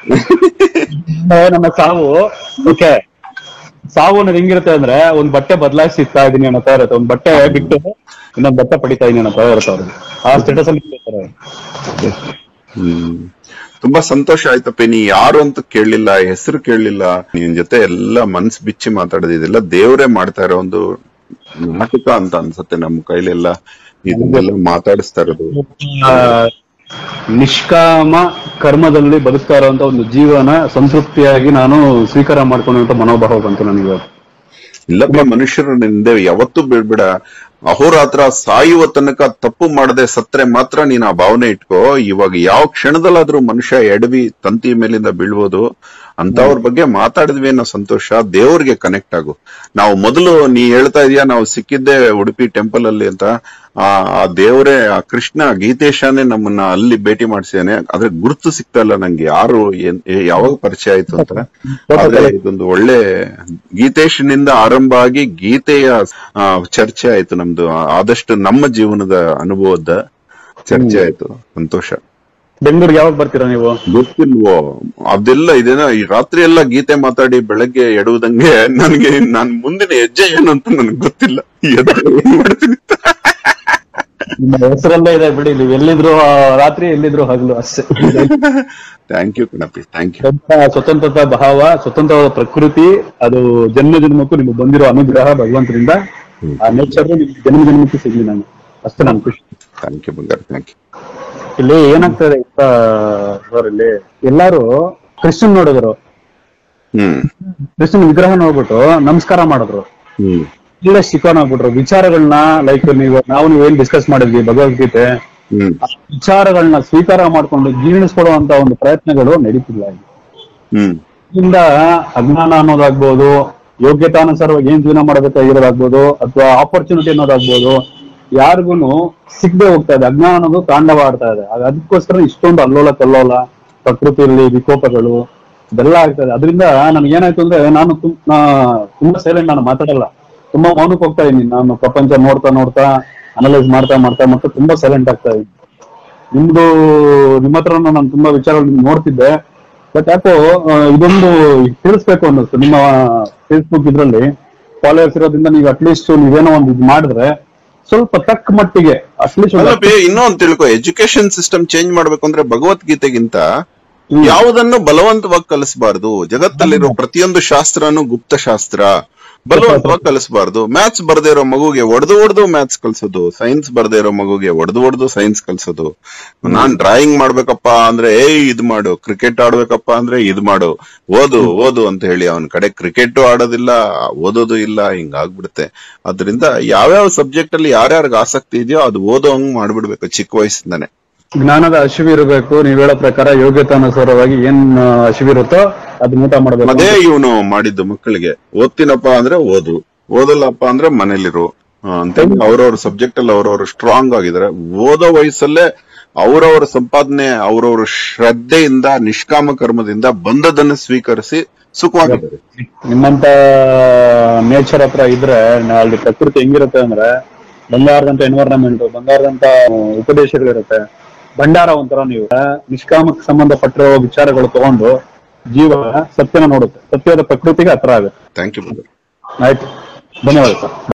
ನನ್ನ ಸಾವು ಅನ್ನೋದು ಹೆಂಗಿರುತ್ತೆ ಅಂದ್ರೆ, ಒಂದ್ ಬಟ್ಟೆ ಬದಲಾಯಿಸ್ತಾ ಇದೀನಿ ಅನ್ನೋ ತರ ಇರುತ್ತೆ, ಒಂದ್ ಬಟ್ಟೆ ಬಿಟ್ಟು ಇನ್ನೊಂದ್ ಬಟ್ಟೆ ಪಡಿತಾ ಇದೀನಿ ಅನ್ನೋ ತರ ಇರುತ್ತೆ ಅವ್ರಿಗೆ. ಆ ಸ್ಟೇಟಸ್ ಅಲ್ಲಿ ತುಂಬಾ ಸಂತೋಷ ಆಯ್ತಪ್ಪ. ನೀ ಯಾರು ಅಂತ ಕೇಳಲಿಲ್ಲ, ಹೆಸರು ಕೇಳಲಿಲ್ಲ, ನಿನ್ ಜೊತೆ ಎಲ್ಲ ಮನ್ಸ್ ಬಿಚ್ಚಿ ಮಾತಾಡಿದೆಲ್ಲ ದೇವರೇ ಮಾಡ್ತಾ ಇರೋ ಒಂದು ನಾಟಕ ಅಂತ ಅನ್ಸತ್ತೆ. ನಮ್ಮ ಕೈಲೆಲ್ಲ ಇದನ್ನೆಲ್ಲ ಮಾತಾಡಿಸ್ತಾ ಇರೋದು. ನಿಷ್ಕಾಮ ಕರ್ಮದಲ್ಲಿ ಬದುಕ್ತಾ ಇರುವಂತ ಒಂದು ಜೀವನ ಸಂತೃಪ್ತಿಯಾಗಿ ನಾನು ಸ್ವೀಕಾರ ಮಾಡ್ಕೊಳ್ಳುವಂತ ಮನೋಭಾವ ಬಂತು ನನಗೆ. ಇಲ್ಲಪ್ಪ, ಮನುಷ್ಯರು ನಿಂದೆ ಯಾವತ್ತೂ ಬಿಡ್ಬೇಡ. ಅಹೋರಾತ್ರ ಸಾಯುವ ತನಕ ತಪ್ಪು ಮಾಡದೆ ಸತ್ರೆ ಮಾತ್ರ ನೀನ್ ಆ ಭಾವನೆ ಇಟ್ಕೋ. ಇವಾಗ ಯಾವ ಕ್ಷಣದಲ್ಲಾದ್ರೂ ಮನುಷ್ಯ ಎಡವಿ ತಂತಿ ಮೇಲಿಂದ ಬೀಳ್ಬೋದು. ಅಂತವ್ರ ಬಗ್ಗೆ ಮಾತಾಡಿದ್ವಿ ಅನ್ನೋ ಸಂತೋಷ. ದೇವ್ರಿಗೆ ಕನೆಕ್ಟ್ ಆಗು. ನಾವು ಮೊದಲು ನೀ ಹೇಳ್ತಾ ಇದೀಯಾ ನಾವು ಸಿಕ್ಕಿದ್ದೆ ಉಡುಪಿ ಟೆಂಪಲ್ ಅಲ್ಲಿ ಅಂತ. ಆ ದೇವರೇ, ಆ ಕೃಷ್ಣ ಗೀತೇಶನೇ ನಮ್ಮನ್ನ ಅಲ್ಲಿ ಭೇಟಿ ಮಾಡಿಸಿದಾನೆ. ಆದ್ರೆ ಗುರುತು ಸಿಗ್ತಾ ಇಲ್ಲ ನಂಗೆ ಯಾರು ಯಾವಾಗ ಪರಿಚಯ ಆಯ್ತು ಅಂತ. ಆದ್ರೆ ಇದೊಂದು ಒಳ್ಳೆ ಗೀತೇಶನಿಂದ ಆರಂಭ ಆಗಿ ಗೀತೆಯ ಚರ್ಚೆ ಆಯ್ತು ನಮ್ದು. ಆದಷ್ಟು ನಮ್ಮ ಜೀವನದ ಅನುಭವದ ಚರ್ಚೆ ಆಯ್ತು. ಸಂತೋಷ. ಬೆಂಗಳೂರಿಗೆ ಯಾವಾಗ ಬರ್ತೀರಾ ನೀವು? ಗೊತ್ತಿಲ್ವೋ ಅದೆಲ್ಲ ಇದೇನೋ. ಈ ರಾತ್ರಿ ಎಲ್ಲ ಗೀತೆ ಮಾತಾಡಿ ಬೆಳಗ್ಗೆ ಎಡುವುದಂಗೆ ನನ್ಗೆ ನಾನ್ ಮುಂದಿನ ಹೆಜ್ಜೆ ಏನು ಅಂತ ನನ್ಗೆ ಗೊತ್ತಿಲ್ಲ. ಏನ್ ಮಾಡ್ತೀನಿ ನಿಮ್ಮ ಹೆಸರಲ್ಲೇ ಇದೆ ಬಿಡಿ. ನೀವು ಎಲ್ಲಿದ್ರು ರಾತ್ರಿ, ಎಲ್ಲಿದ್ರು ಹಗಲು ಅಷ್ಟೇ. ಥ್ಯಾಂಕ್ ಯು ಕಣಪಿ, ಥ್ಯಾಂಕ್ ಯು. ಸ್ವತಂತ್ರತಾ ಭಾವ, ಸ್ವತಂತ್ರವಾದ ಪ್ರಕೃತಿ, ಅದು ಜನ್ಮ ಜನ್ಮಕ್ಕೂ ನಿಮ್ಗೆ ಬಂದಿರೋ ಅನುಗ್ರಹ ಭಗವಂತರಿಂದ. ಆ ನೇಚರ್ ನಿಮ್ಗೆ ಜನ್ಮ ಜನ್ಮಕ್ಕೂ ಸಿಗ್ಲಿ ನಾನು ಅಷ್ಟೇ ನಾನು ಖುಷಿ. ಥ್ಯಾಂಕ್ ಯು ಬಂಗಾರ, ಥ್ಯಾಂಕ್ ಯು. ಇಲ್ಲಿ ಏನಾಗ್ತದೆ ಸರ್, ಇಲ್ಲಿ ಎಲ್ಲಾರು ಕ್ರಿಶ್ಚಿಯನ್ ನೋಡಿದ್ರು, ಕ್ರಿಶ್ಚಿಯನ್ ವಿಗ್ರಹ ನೋಡ್ಬಿಟ್ಟು ನಮಸ್ಕಾರ ಮಾಡಿದ್ರು, ಇಲ್ಲ ಶಿಖಾನ್ ಆಗ್ಬಿಟ್ರು. ವಿಚಾರಗಳನ್ನ ಲೈಕ್ ನೀವೇನ್ ಡಿಸ್ಕಸ್ ಮಾಡಿದ್ವಿ ಭಗವದ್ಗೀತೆ, ವಿಚಾರಗಳನ್ನ ಸ್ವೀಕಾರ ಮಾಡ್ಕೊಂಡು ಜೀರ್ಣಿಸ್ಕೊಡುವಂತ ಒಂದು ಪ್ರಯತ್ನಗಳು ನಡೀತಿಲ್ಲ. ಇದರಿಂದ ಅಜ್ಞಾನ ಅನ್ನೋದಾಗ್ಬೋದು, ಯೋಗ್ಯತಾನುಸಾರವಾಗಿ ಏನ್ ಜೀವನ ಮಾಡಬೇಕಾಗಿರೋದಾಗ್ಬೋದು, ಅಥವಾ ಆಪರ್ಚುನಿಟಿ ಅನ್ನೋದಾಗ್ಬೋದು, ಯಾರಿಗೂನು ಸಿಗದೆ ಹೋಗ್ತಾ ಇದೆ. ಅಜ್ಞಾನ ಅನ್ನೋದು ತಾಂಡವ ಆಡ್ತಾ ಇದೆ. ಅದಕ್ಕೋಸ್ಕರ ಇಷ್ಟೊಂದು ಅಲ್ಲೋಲ ಕಲ್ಲೋಲ, ಪ್ರಕೃತಿಯಲ್ಲಿ ವಿಕೋಪಗಳು ಇದೆಲ್ಲ ಆಗ್ತದೆ. ಅದರಿಂದ ನನ್ಗೇನಾಯ್ತು ಅಂದ್ರೆ, ನಾನು ತುಂಬಾ ಸೈಲೆಂಟ್, ನಾನು ಮಾತಾಡಲ್ಲ, ತುಂಬಾ ಮೌನಕ್ಕೆ ಹೋಗ್ತಾ ಇದೀನಿ. ನಾನು ಪ್ರಪಂಚ ನೋಡ್ತಾ ನೋಡ್ತಾ ಅನಲೈಸ್ ಮಾಡ್ತಾ ಮಾಡ್ತಾ ಮಾಡ್ತಾ ತುಂಬಾ ಸೈಲೆಂಟ್ ಆಗ್ತಾ ಇದ್ದೀನಿ. ನಿಮ್ಮ ಹತ್ರ ನಾನು ತುಂಬಾ ವಿಚಾರಗಳು ನೋಡ್ತಿದ್ದೆ. ಬಟ್ ಯಾಕೋ ಇದೊಂದು ತಿಳಿಸ್ಬೇಕು ಅನ್ನಿಸ್ತು. ನಿಮ್ಮ ಫೇಸ್ಬುಕ್ ಇದ್ರಲ್ಲಿ ಫಾಲೋವರ್ಸ್ ಇರೋದ್ರಿಂದ ನೀವು ಅಟ್ಲೀಸ್ಟ್ ನೀವೇನೋ ಒಂದು ಇದು ಮಾಡಿದ್ರೆ ಸ್ವಲ್ಪ ತಕ್ಕ ಮಟ್ಟಿಗೆ ಅಟ್ಲೀಸ್ಟ್. ಇನ್ನೊಂದು ತಿಳ್ಕೊ, ಎಜುಕೇಶನ್ ಸಿಸ್ಟಮ್ ಚೇಂಜ್ ಮಾಡ್ಬೇಕು ಅಂದ್ರೆ ಭಗವದ್ಗೀತೆಗಿಂತ ಯಾವುದನ್ನು ಬಲವಂತವಾಗಿ ಕಲಿಸಬಾರ್ದು. ಜಗತ್ತಲ್ಲಿರೋ ಪ್ರತಿಯೊಂದು ಶಾಸ್ತ್ರನು ಗುಪ್ತ ಶಾಸ್ತ್ರ, ಬಲವಂತವಾಗಿ ಕಲಿಸಬಾರ್ದು. ಮ್ಯಾಥ್ಸ್ ಬರ್ದೇ ಇರೋ ಮಗುಗೆ ಒಡೆದು ಮ್ಯಾಥ್ಸ್ ಕಲ್ಸೋದು, ಸೈನ್ಸ್ ಬರ್ದೇ ಇರೋ ಮಗುಗೆ ಒಡೆದು ಸೈನ್ಸ್ ಕಲ್ಸೋದು. ನಾನ್ ಡ್ರಾಯಿಂಗ್ ಮಾಡ್ಬೇಕಪ್ಪ ಅಂದ್ರೆ ಇದ್ ಮಾಡು, ಕ್ರಿಕೆಟ್ ಆಡ್ಬೇಕಪ್ಪ ಅಂದ್ರೆ ಇದ್ ಮಾಡು, ಓದು ಅಂತ ಹೇಳಿ ಅವನ ಕಡೆ ಕ್ರಿಕೆಟ್ ಆಡೋದಿಲ್ಲ, ಓದೋದು ಇಲ್ಲ, ಹಿಂಗಾಗ್ಬಿಡುತ್ತೆ. ಅದರಿಂದ ಯಾವ್ಯಾವ ಸಬ್ಜೆಕ್ಟ್ ಅಲ್ಲಿ ಯಾರ್ಯಾರಿಗೆ ಆಸಕ್ತಿ ಇದೆಯೋ ಅದು ಓದೋ ಹಂಗ್ ಮಾಡ್ಬಿಡ್ಬೇಕು ಚಿಕ್ಕ ವಯಸ್ಸಿಂದಾನೆ. ಜ್ಞಾನದ ಹಸಿವು ಇರಬೇಕು. ನೀವ್ ಹೇಳೋ ಪ್ರಕಾರ ಯೋಗ್ಯತಾನುಸಾರವಾಗಿ ಏನ್ ಹಸಿವು ಇರುತ್ತೋ ಅದು ಊಟ ಮಾಡ್ಬೇಕು. ಅದೇ ಇವನು ಮಾಡಿದ್ದು ಮಕ್ಕಳಿಗೆ. ಓದ್ತೀನಪ್ಪ ಅಂದ್ರೆ ಓದಲ್ಲಪ್ಪ ಅಂದ್ರೆ ಮನೇಲಿರು ಅಂತ ಅವ್ರವ್ರ ಸಬ್ಜೆಕ್ಟ್ ಅಲ್ಲಿ ಅವ್ರವ್ರು ಸ್ಟ್ರಾಂಗ್ ಆಗಿದ್ದಾರೆ. ಓದೋ ವಯಸ್ಸಲ್ಲೇ ಅವರವರ ಸಂಪಾದನೆ, ಅವರವ್ರ ಶ್ರದ್ಧೆಯಿಂದ, ನಿಷ್ಕಾಮ ಕರ್ಮದಿಂದ ಬಂದದನ್ನು ಸ್ವೀಕರಿಸಿ ಸುಖವಾಗಿದ್ದಾರೆ. ನಿಮ್ಮಂತ ನೇಚರ್ ಹತ್ರ ಇದ್ರೆ ಅಲ್ಲಿ ಪ್ರಕೃತಿ ಹೆಂಗಿರುತ್ತೆ ಅಂದ್ರೆ ಬಂಗಾರದಂತ ಎನ್ವೈರನ್ಮೆಂಟ್, ಬಂಗಾರದಂತ ಉಪದೇಶಗಳಿರುತ್ತೆ. ಭಂಡಾರ ಒಂಥರ. ನೀವು ನಿಷ್ಕಾಮಕ್ಕೆ ಸಂಬಂಧಪಟ್ಟಿರೋ ವಿಚಾರಗಳು ತಗೊಂಡು ಜೀವ ಸತ್ಯನ ನೋಡುತ್ತೆ. ಸತ್ಯದ ಪ್ರಕೃತಿಗೆ ಹತ್ರ ಆಗುತ್ತೆ. Thank you. ಆಯ್ತು, ಧನ್ಯವಾದ ಸರ್.